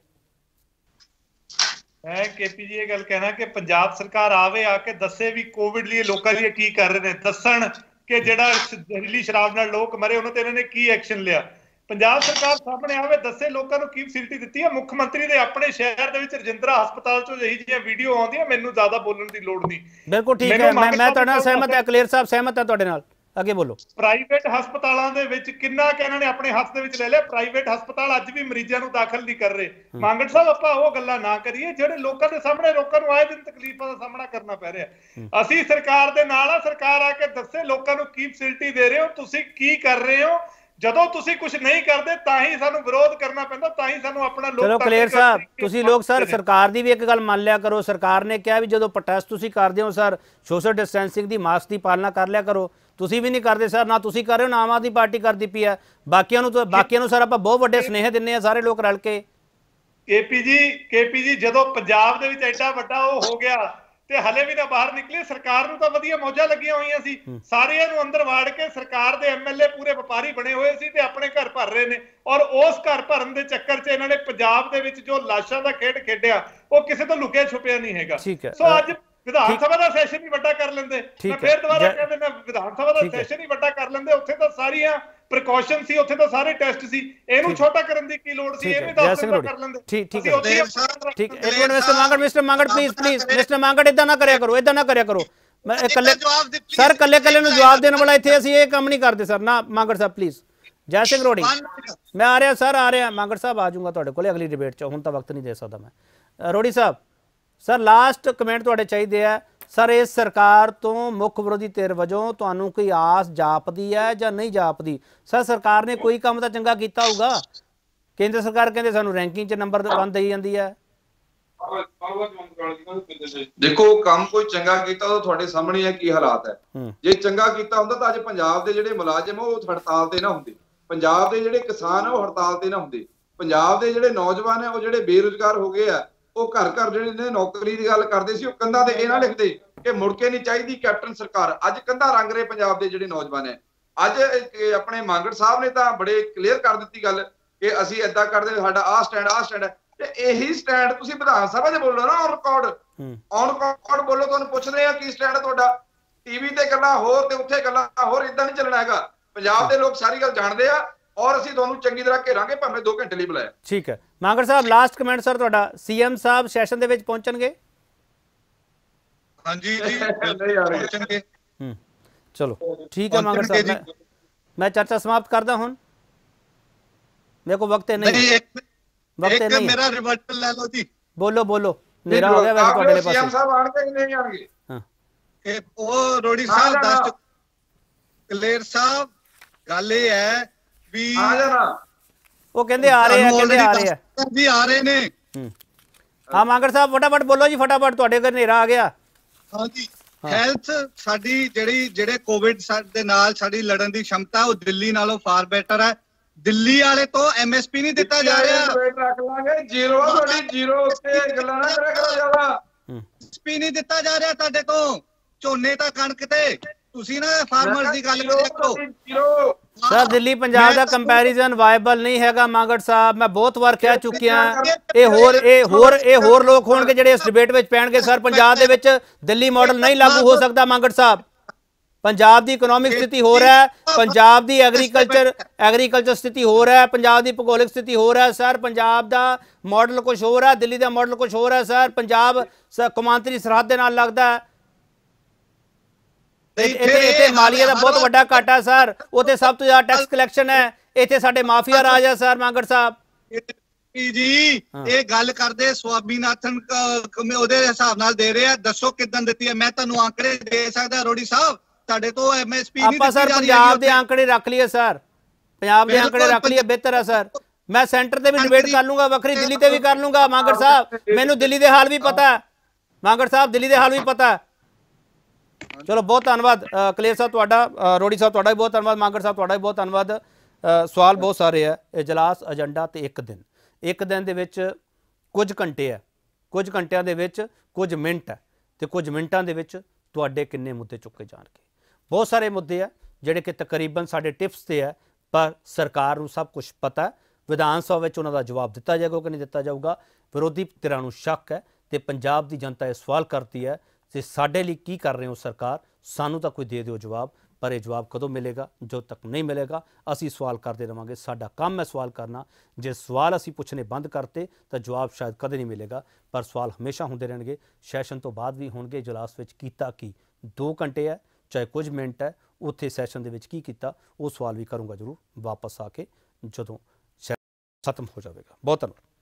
ਮੈਂ ਕੇਪੀ ਜੀ ਇਹ ਗੱਲ ਕਹਿਣਾ ਕਿ ਪੰਜਾਬ ਸਰਕਾਰ ਆਵੇ, ਆ ਕੇ ਦੱਸੇ ਵੀ ਕੋਵਿਡ ਲਈ ਲੋਕਾਂ ਲਈ ਕੀ ਕਰ ਰਹੇ ਨੇ, ਦੱਸਣ ਕਿ ਜਿਹੜਾ ਜ਼ਹਿਰੀਲੀ ਸ਼ਰਾਬ ਨਾਲ ਲੋਕ ਮਰੇ ਉਹਨਾਂ ਤੇ ਇਹਨਾਂ ਨੇ ਕੀ ਐਕਸ਼ਨ ਲਿਆ। ਪੰਜਾਬ ਸਰਕਾਰ ਸਾਹਮਣੇ ਆਵੇ, ਦੱਸੇ ਲੋਕਾਂ ਨੂੰ ਕੀ ਫੈਸਿਲਿਟੀ ਦਿੱਤੀ ਹੈ। ਮੁੱਖ ਮੰਤਰੀ ਦੇ ਆਪਣੇ ਸ਼ਹਿਰ ਦੇ ਵਿੱਚ ਰਜਿੰਦਰਾ ਹਸਪਤਾਲ ਚੋਂ ਜਿਹੀ ਜਿਹੀਆਂ ਵੀਡੀਓ ਆਉਂਦੀਆਂ, ਮੈਨੂੰ ਜ਼ਿਆਦਾ ਬੋਲਣ ਦੀ ਲੋੜ ਨਹੀਂ। ਬਿਲਕੁਲ ਠੀਕ ਹੈ, ਮੈਂ ਤੁਹਾਡੇ ਨਾਲ ਸਹਿਮਤ ਹਾਂ। ਕਲੀਅਰ ਸਾਹਿਬ ਸਹਿਮਤ ਹੈ ਤੁਹਾਡੇ ਨਾਲ, ਅੱਗੇ ਬੋਲੋ। ਪ੍ਰਾਈਵੇਟ ਹਸਪਤਾਲਾਂ ਦੇ ਵਿੱਚ ਕਿੰਨਾ ਕਿ ਇਹਨਾਂ ਨੇ ਆਪਣੇ ਹੱਥ ਦੇ ਵਿੱਚ ਲੈ ਲਿਆ। ਪ੍ਰਾਈਵੇਟ ਹਸਪਤਾਲ ਅੱਜ ਵੀ ਮਰੀਜ਼ਾਂ ਨੂੰ ਦਾਖਲ ਨਹੀਂ ਕਰ ਰਹੇ। ਮੰਗੜ ਸਾਹਿਬ ਆਪਾਂ ਉਹ ਗੱਲਾਂ ਨਾ ਕਰੀਏ ਜਿਹੜੇ ਲੋਕਾਂ ਦੇ ਸਾਹਮਣੇ, ਲੋਕਾਂ ਨੂੰ ਆਏ ਦਿਨ ਤਕਲੀਫਾਂ ਦਾ ਸਾਹਮਣਾ ਕਰਨਾ ਪੈ ਰਿਹਾ। ਅਸੀਂ ਸਰਕਾਰ ਦੇ ਨਾਲ ਆ, ਸਰਕਾਰ ਆ ਕੇ ਦੱਸੇ ਲੋਕਾਂ ਨੂੰ ਕੀ ਫੈਸਿਲਿਟੀ ਦੇ ਰਹੇ ਹੋ, ਤੁਸੀਂ ਕੀ ਕਰ ਰਹੇ ਹੋ। ਜਦੋਂ ਤੁਸੀਂ ਕੁਝ ਨਹੀਂ ਕਰਦੇ ਤਾਂ ਹੀ ਸਾਨੂੰ ਵਿਰੋਧ ਕਰਨਾ ਪੈਂਦਾ, ਤਾਂ ਹੀ ਸਾਨੂੰ ਆਪਣਾ ਲੋਕ। ਚਲੋ ਕਲੀਅਰ ਸਾਹਿਬ, ਤੁਸੀਂ ਲੋਕ ਸਰ ਸਰਕਾਰ ਦੀ ਵੀ ਇੱਕ ਗੱਲ ਮੰਨ ਲਿਆ ਕਰੋ। ਸਰਕਾਰ ਨੇ ਕਿਹਾ ਵੀ ਜਦੋਂ ਪ੍ਰੋਟੈਸਟ ਤੁਸੀਂ ਕਰਦੇ ਹੋ ਸਰ, ਸੋਸ਼ਲ ਡਿਸਟੈਂਸਿੰਗ ਦੀ, ਮਾਸਕ ਦੀ ਪਾਲਣਾ ਕਰ ਲਿਆ ਕਰੋ। ਤੁਸੀਂ ਵੀ ਨਹੀਂ ਕਰਦੇ ਸਰ, ਨਾ ਤੁਸੀਂ ਕਰ ਰਹੇ ਹੋ ਨਾ ਆਮ ਆਦਮੀ ਪਾਰਟੀ ਕਰਦੀ ਪਈ ਹੈ। ਬਾਕੀਆਂ ਨੂੰ ਸਰ ਆਪਾਂ ਬਹੁਤ ਵੱਡੇ ਸੁਨੇਹੇ ਦਿੰਦੇ ਆ ਸਾਰੇ ਲੋਕ ਰਲ ਕੇ। ਕੇਪੀ ਜੀ ਜਦੋਂ ਪੰਜਾਬ ਦੇ ਵਿੱਚ ਐਡਾ ਵੱਡਾ ਉਹ ਹੋ ਗਿਆ ਤੇ ਹਲੇ ਵੀ ਨਾ ਬਾਹਰ ਨਿਕਲੇ। ਸਰਕਾਰ ਨੂੰ ਤਾਂ ਵਧੀਆ ਮੌਜਾਂ ਲੱਗੀਆਂ ਹੋਈਆਂ ਸੀ, ਸਾਰਿਆਂ ਨੂੰ ਅੰਦਰ ਵਾੜ ਕੇ ਸਰਕਾਰ ਦੇ ਐਮਐਲਏ ਪੂਰੇ ਵਪਾਰੀ ਬਣੇ ਹੋਏ ਸੀ ਤੇ ਆਪਣੇ ਘਰ ਭਰ ਰਹੇ ਨੇ। ਔਰ ਉਸ ਘਰ ਭਰਨ ਦੇ ਚੱਕਰ 'ਚ ਇਹਨਾਂ ਨੇ ਪੰਜਾਬ ਦੇ ਵਿੱਚ ਜੋ ਲਾਸ਼ਾਂ ਦਾ ਖੇਡ ਖੇਡਿਆ ਉਹ ਕਿਸੇ ਤੋਂ ਲੁਕਿਆ ਛੁਪਿਆ ਨਹੀਂ ਹੈਗਾ। ਸੋ ਅੱਜ ਵਿਧਾਨ ਸਭਾ ਦਾ ਸੈਸ਼ਨ ਹੀ ਵੱਡਾ ਕਰ ਲੈਂਦੇ। ਮੈਂ ਫੇਰ ਦੁਬਾਰਾ ਕਹਿ ਦਿੰਦਾ, ਵਿਧਾਨ ਸਭਾ ਦਾ ਸੈਸ਼ਨ ਹੀ ਵੱਡਾ ਕਰ ਲੈਂਦੇ। ਉੱਥੇ ਤਾਂ ਸਾਰੀਆਂ ਪ੍ਰੀਕਾਸ਼ਨ ਸੀ, ਉੱਥੇ ਤਾਂ ਸਾਰੇ ਟੈਸਟ ਸੀ, ਇਹਨੂੰ ਛੋਟਾ ਕਰਨ ਦੀ ਕੀ ਲੋੜ ਸੀ? ਇਹ ਵੀ 10 ਦਿਨ ਕਰ ਲੈਂਦੇ। ਠੀਕ ਹੈ, ਠੀਕ। ਇੱਕ minute mister Mangar please mister Mangar ਇਦਾਂ ਨਾ ਕਰਿਆ ਕਰੋ। ਮੈਂ ਇਕੱਲੇ ਸਰ ਕੱਲੇ ਨੂੰ ਜਵਾਬ ਦੇਣ ਵਾਲਾ ਇੱਥੇ ਅਸੀਂ ਇਹ ਕੰਮ ਨਹੀਂ ਕਰਦੇ ਸਰ। ਨਾ ਮੰਗੜ ਸਾਹਿਬ ਪਲੀਜ਼। ਜੈ ਸਿੰਘ ਰੋੜੀ ਮੈਂ ਆ ਰਿਹਾ ਸਰ, ਆ ਰਿਹਾ। ਮੰਗੜ ਸਾਹਿਬ ਆ ਜਾਊਂਗਾ ਤੁਹਾਡੇ ਕੋਲ ਅਗਲੀ ਡਿਬੇਟ 'ਚ, ਹੁਣ ਤਾਂ ਵਕਤ ਨਹੀਂ ਦੇ ਸਕਦਾ ਮੈਂ। Rori Sahib sir last comment ਤੁਹਾਡੇ ਚਾਹੀਦੇ ਆ ਸਰ। ਇਸ ਸਰਕਾਰ ਤੋਂ ਮੁੱਖ ਵਿਰੋਧੀ ਧਿਰ ਵਜੋਂ ਤੁਹਾਨੂੰ ਕੋਈ ਆਸ ਜਾਪਦੀ ਹੈ ਜਾਂ ਨਹੀਂ ਜਾਪਦੀ? ਸਰ ਸਰਕਾਰ ਨੇ ਕੋਈ ਕੰਮ ਤਾਂ ਚੰਗਾ ਕੀਤਾ ਹੋਊਗਾ। ਕੇਂਦਰ ਸਰਕਾਰ ਕਹਿੰਦੇ ਸਾਨੂੰ ਰੈਂਕਿੰਗ 'ਚ ਨੰਬਰ 1 ਦੇਈ ਜਾਂਦੀ ਹੈ। ਦੇਖੋ ਕੰਮ ਕੋਈ ਚੰਗਾ ਕੀਤਾ ਤਾਂ ਤੁਹਾਡੇ ਸਾਹਮਣੇ ਹੈ ਕੀ ਹਾਲਾਤ ਹੈ। ਜੇ ਚੰਗਾ ਕੀਤਾ ਹੁੰਦਾ ਤਾਂ ਅੱਜ ਪੰਜਾਬ ਦੇ ਜਿਹੜੇ ਮੁਲਾਜ਼ਮ ਉਹ ਹੜਤਾਲ ਤੇ ਨਾ ਹੁੰਦੇ, ਪੰਜਾਬ ਦੇ ਜਿਹੜੇ ਕਿਸਾਨ ਉਹ ਹੜਤਾਲ ਤੇ ਨਾ ਹੁੰਦੇ, ਪੰਜਾਬ ਦੇ ਜਿਹੜੇ ਨੌਜਵਾਨ ਹੈ ਉਹ ਜਿਹੜੇ ਬੇਰੁਜ਼ਗਾਰ ਹੋ ਗਏ ਆ ਉਹ ਘਰ ਜਿਹੜੇ ਨੇ ਨੌਕਰੀ ਦੀ ਗੱਲ ਕਰਦੇ ਸੀ ਉਹ ਕੰਧਾਂ ਤੇ ਇਹ ਨਾ ਲਿਖਦੇ ਕਿ ਮੁੜ ਕੇ ਨਹੀਂ ਚਾਹੀਦੀ ਕੈਪਟਨ ਸਰਕਾਰ। ਅੱਜ ਕੰਧਾਂ ਰੰਗ ਰਹੇ ਪੰਜਾਬ ਦੇ ਜਿਹੜੇ ਨੌਜਵਾਨ ਹੈ। ਅੱਜ ਆਪਣੇ ਮੰਗੜ ਸਾਹਿਬ ਨੇ ਤਾਂ ਬੜੇ ਕਲੀਅਰ ਕਰ ਦਿੱਤੀ ਗੱਲ ਕਿ ਅਸੀਂ ਏਦਾਂ ਕਰਦੇ, ਸਾਡਾ ਆਹ ਸਟੈਂਡ ਹੈ। ਤੇ ਇਹੀ ਸਟੈਂਡ ਤੁਸੀਂ ਵਿਧਾਨ ਸਭਾ 'ਚ ਬੋਲੋ ਨਾ, ਔਨ ਰਿਕਾਰਡ ਬੋਲੋ। ਤੁਹਾਨੂੰ ਪੁੱਛਦੇ ਆ ਕੀ ਸਟੈਂਡ ਤੁਹਾਡਾ। ਟੀਵੀ ਤੇ ਗੱਲਾਂ ਹੋਰ ਤੇ ਉੱਥੇ ਗੱਲਾਂ ਹੋਰ, ਇਦਾਂ ਨਹੀਂ ਚੱਲਣਾ ਹੈਗਾ। ਪੰਜਾਬ ਦੇ ਲੋਕ ਸਾਰੀ ਗੱਲ ਜਾਣਦੇ ਆ ਔਰ ਅਸੀਂ ਤੁਹਾਨੂੰ ਚੰਗੀ ਤਰ੍ਹਾਂ ਘੇਰਾਂਗੇ, ਭਾਵੇਂ 2 ਘੰਟੇ ਲਈ ਬੁਲਾਇਆ। ਠੀਕ ਹੈ Mangar Sahib last comment sir ਤੁਹਾਡਾ। ਸੀਐਮ ਸਾਹਿਬ ਸੈਸ਼ਨ ਦੇ ਵਿੱਚ ਪਹੁੰਚਣਗੇ? ਹਾਂਜੀ ਜੀ ਪਹੁੰਚਣਗੇ। ਚਲੋ ਠੀਕ ਹੈ ਮੰਗੜ ਸਾਹਿਬ, ਮੈਂ ਚਰਚਾ ਸਮਾਪਤ ਕਰਦਾ ਹੁਣ, ਮੇਰੇ ਕੋਲ ਵਕਤ ਨਹੀਂ। ਮੇਰਾ ਰਿਵਰਟਲ ਲੈ ਲਓ ਜੀ। ਬੋਲੋ ਮੇਰਾ ਹੋ ਗਿਆ ਵੈਸੇ ਤੁਹਾਡੇ ਪਾਸੇ। ਸੀਐਮ ਸਾਹਿਬ ਆਣਗੇ ਕਿ ਨਹੀਂ ਆਣਗੇ? ਹਾਂ ਉਹ ਰੋੜੀ ਸਾਹਿਬ ਦੱਸ। ਕਲੇਰ ਸਾਹਿਬ ਗੱਲ ਇਹ ਹੈ ਵੀ ਆ ਜਾਣਾ, ਉਹ ਕਹਿੰਦੇ ਆ ਰਹੇ ਨੇ। ਹਾਂ ਮੰਗੜ ਸਾਹਿਬ ਫਟਾਫਟ ਬੋਲੋ ਜੀ, ਫਟਾਫਟ ਤੁਹਾਡੇ ਘਰ ਹਨੇਰਾ ਆ ਗਿਆ। ਹਾਂਜੀ ਹੈਲਥ ਸਾਡੀ ਜਿਹੜੇ ਕੋਵਿਡ ਦੇ ਨਾਲ ਸਾਡੀ ਲੜਨ ਦੀ ਸ਼ਮਤਾ ਉਹ ਦਿੱਲੀ ਨਾਲੋਂ ਫਾਰ ਬੈਟਰ ਹੈ। ਦਿੱਲੀ ਵਾਲੇ ਤੋਂ ਐਮਐਸਪੀ ਨਹੀਂ ਦਿੱਤਾ ਜਾ ਰਿਹਾ, ਡਿਬੇਟ ਰੱਖ ਲਾਂਗੇ। ਜ਼ੀਰੋ ਆ ਤੁਹਾਡੀ, ਜ਼ੀਰੋ ਉੱਤੇ ਗੱਲਾਂ ਨਾ ਕਰਿਆ ਕਰੋ ਜ਼ਿਆਦਾ। ਐਮਐਸਪੀ ਨਹੀਂ ਦਿੱਤਾ ਜਾ ਰਿਹਾ ਤੁਹਾਡੇ ਤੋਂ, ਝੋਨੇ ਤਾਂ ਕਣਕ ਤੇ। ਤੁਸੀਂ ਨਾ ਫਾਰਮਰਸ ਦੀ ਗੱਲ ਕਰਿਆ ਕਰੋ। ਜ਼ੀਰੋ ਸਰ ਦਿੱਲੀ ਪੰਜਾਬ ਦਾ ਕੰਪੈਰੀਜ਼ਨ ਵਾਇਬਲ ਨਹੀਂ ਹੈਗਾ ਮਾਂਗੜ ਸਾਹਿਬ, ਮੈਂ ਬਹੁਤ ਵਾਰ ਕਹਿ ਚੁੱਕਿਆ। ਇਹ ਹੋਰ ਲੋਕ ਹੋਣਗੇ ਜਿਹੜੇ ਇਸ ਡਿਬੇਟ ਵਿੱਚ ਪੈਣਗੇ। ਸਰ ਪੰਜਾਬ ਦੇ ਵਿੱਚ ਦਿੱਲੀ ਮਾਡਲ ਨਹੀਂ ਲਾਗੂ ਹੋ ਸਕਦਾ ਮਾਂਗੜ ਸਾਹਿਬ। ਪੰਜਾਬ ਦੀ ਇਕਨੋਮਿਕ ਸਥਿਤੀ ਹੋ ਰਿਹਾ ਹੈ, ਪੰਜਾਬ ਦੀ ਐਗਰੀਕਲਚਰ ਸਥਿਤੀ ਹੋ ਰਿਹਾ ਹੈ, ਪੰਜਾਬ ਦੀ ਭੂਗੋਲਿਕ ਸਥਿਤੀ ਹੋ ਰਿਹਾ ਹੈ। ਸਰ ਪੰਜਾਬ ਦਾ ਮਾਡਲ ਕੁਝ ਹੋਰ ਹੈ, ਦਿੱਲੀ ਦਾ ਮਾਡਲ ਕੁਝ ਹੋਰ ਹੈ। ਸਰ ਪੰਜਾਬ ਕੌਮਾਂਤਰੀ ਸਰਹੱਦ ਦੇ ਨਾਲ ਲੱਗਦਾ ਹੈ। ਇੱਥੇ ਮਾਲੀਆ ਦਾ ਬਹੁਤ ਵੱਡਾ ਘਾਟਾ ਸਰ, ਉੱਥੇ ਸਭ ਤੋਂ ਜ਼ਿਆਦਾ ਟੈਕਸ ਕਲੈਕਸ਼ਨ ਹੈ। ਇੱਥੇ ਸਾਡੇ ਮਾਫੀਆ ਰਾਜ ਹੈ ਸਰ ਮਾਂਗੜ ਸਾਹਿਬ ਜੀ। ਇਹ ਗੱਲ ਕਰਦੇ ਸਵਾਮੀਨਾਥਨ ਉਹਦੇ ਹਿਸਾਬ ਨਾਲ ਦੇ ਰਹੇ ਆ, ਦੱਸੋ ਕਿਦਾਂ ਦਿੱਤੀ ਹੈ? ਮੈਂ ਤੁਹਾਨੂੰ ਆંકੜੇ ਦੇ ਸਕਦਾ ਰੋੜੀ ਸਾਹਿਬ, ਤੁਹਾਡੇ ਤੋਂ ਐਮਐਸਪੀ ਨਹੀਂ ਆਪਾਂ ਸਰ ਪੰਜਾਬ ਦੇ ਆંકੜੇ ਰੱਖ ਲਈਏ ਸਰ, ਪੰਜਾਬ ਦੇ ਆંકੜੇ ਰੱਖ ਲਈਏ, ਬਿਹਤਰ ਹੈ ਸਰ। ਮੈਂ ਸੈਂਟਰ ਤੇ ਵੀ ਡਿਬੇਟ ਕਰ ਲੂੰਗਾ, ਵੱਖਰੀ ਦਿੱਲੀ ਤੇ ਵੀ ਕਰ ਲੂੰਗਾ ਮਾਂਗੜ ਸਾਹਿਬ। ਮੈਨੂੰ ਦਿੱਲੀ ਦੇ ਹਾਲ ਵੀ ਪਤਾ ਹੈ ਮਾਂਗੜ ਸਾਹਿਬ, ਦਿੱਲੀ ਦੇ ਹਾਲ ਵੀ ਪਤਾ ਹੈ। ਚਲੋ ਬਹੁਤ ਧੰਨਵਾਦ ਕਲੇਰ ਸਾਹਿਬ ਤੁਹਾਡਾ, ਰੋੜੀ ਸਾਹਿਬ ਤੁਹਾਡਾ ਵੀ ਬਹੁਤ ਧੰਨਵਾਦ, ਮਾਂਗੜ ਸਾਹਿਬ ਤੁਹਾਡਾ ਵੀ ਬਹੁਤ ਧੰਨਵਾਦ। ਸਵਾਲ ਬਹੁਤ ਸਾਰੇ ਹੈ। ਇਜਲਾਸ ਏਜੰਡਾ ਤੇ ਇੱਕ ਦਿਨ ਦੇ ਵਿੱਚ ਕੁਝ ਘੰਟੇ ਹੈ, ਕੁਝ ਘੰਟਿਆਂ ਦੇ ਵਿੱਚ ਕੁਝ ਮਿੰਟ ਹੈ, ਤੇ ਕੁਝ ਮਿੰਟਾਂ ਦੇ ਵਿੱਚ ਤੁਹਾਡੇ ਕਿੰਨੇ ਮੁੱਦੇ ਚੁੱਕੇ ਜਾਣਗੇ। ਬਹੁਤ ਸਾਰੇ ਮੁੱਦੇ ਆ ਜਿਹੜੇ ਕਿ ਤਕਰੀਬਨ ਸਾਡੇ ਟਿਪਸ ਤੇ ਹੈ, ਪਰ ਸਰਕਾਰ ਨੂੰ ਸਭ ਕੁਝ ਪਤਾ ਹੈ। ਵਿਧਾਨ ਸਭਾ ਵਿੱਚ ਉਹਨਾਂ ਦਾ ਜਵਾਬ ਦਿੱਤਾ ਜਾਏਗਾ ਕਿ ਨਹੀਂ ਦਿੱਤਾ ਜਾਊਗਾ। ਵਿਰੋਧੀ ਧਿਰਾਂ ਨੂੰ ਸ਼ੱਕ ਹੈ ਤੇ ਪੰਜਾਬ ਦੀ ਜਨਤਾ ਇਹ ਸਵਾਲ ਕਰਦੀ ਹੈ ਤੇ ਸਾਡੇ ਲਈ ਕੀ ਕਰ ਰਹੇ ਹੋ ਸਰਕਾਰ, ਸਾਨੂੰ ਤਾਂ ਕੋਈ ਦੇ ਦਿਓ ਜਵਾਬ। ਪਰ ਇਹ ਜਵਾਬ ਕਦੋਂ ਮਿਲੇਗਾ? ਜਦੋਂ ਤੱਕ ਨਹੀਂ ਮਿਲੇਗਾ ਅਸੀਂ ਸਵਾਲ ਕਰਦੇ ਰਹਾਂਗੇ। ਸਾਡਾ ਕੰਮ ਹੈ ਸਵਾਲ ਕਰਨਾ। ਜੇ ਸਵਾਲ ਅਸੀਂ ਪੁੱਛਣੇ ਬੰਦ ਕਰਤੇ ਤਾਂ ਜਵਾਬ ਸ਼ਾਇਦ ਕਦੇ ਨਹੀਂ ਮਿਲੇਗਾ, ਪਰ ਸਵਾਲ ਹਮੇਸ਼ਾ ਹੁੰਦੇ ਰਹਿਣਗੇ। ਸੈਸ਼ਨ ਤੋਂ ਬਾਅਦ ਵੀ ਹੋਣਗੇ। ਇਜਲਾਸ ਵਿੱਚ ਕੀਤਾ ਕੀ 2 ਘੰਟੇ ਹੈ, ਚਾਹੇ ਕੁਝ ਮਿੰਟ ਹੈ, ਉੱਥੇ ਸੈਸ਼ਨ ਦੇ ਵਿੱਚ ਕੀ ਕੀਤਾ ਉਹ ਸਵਾਲ ਵੀ ਕਰੂੰਗਾ ਜ਼ਰੂਰ ਵਾਪਸ ਆ ਕੇ ਜਦੋਂ ਖਤਮ ਹੋ ਜਾਵੇਗਾ। ਬਹੁਤ ਧੰਨਵਾਦ।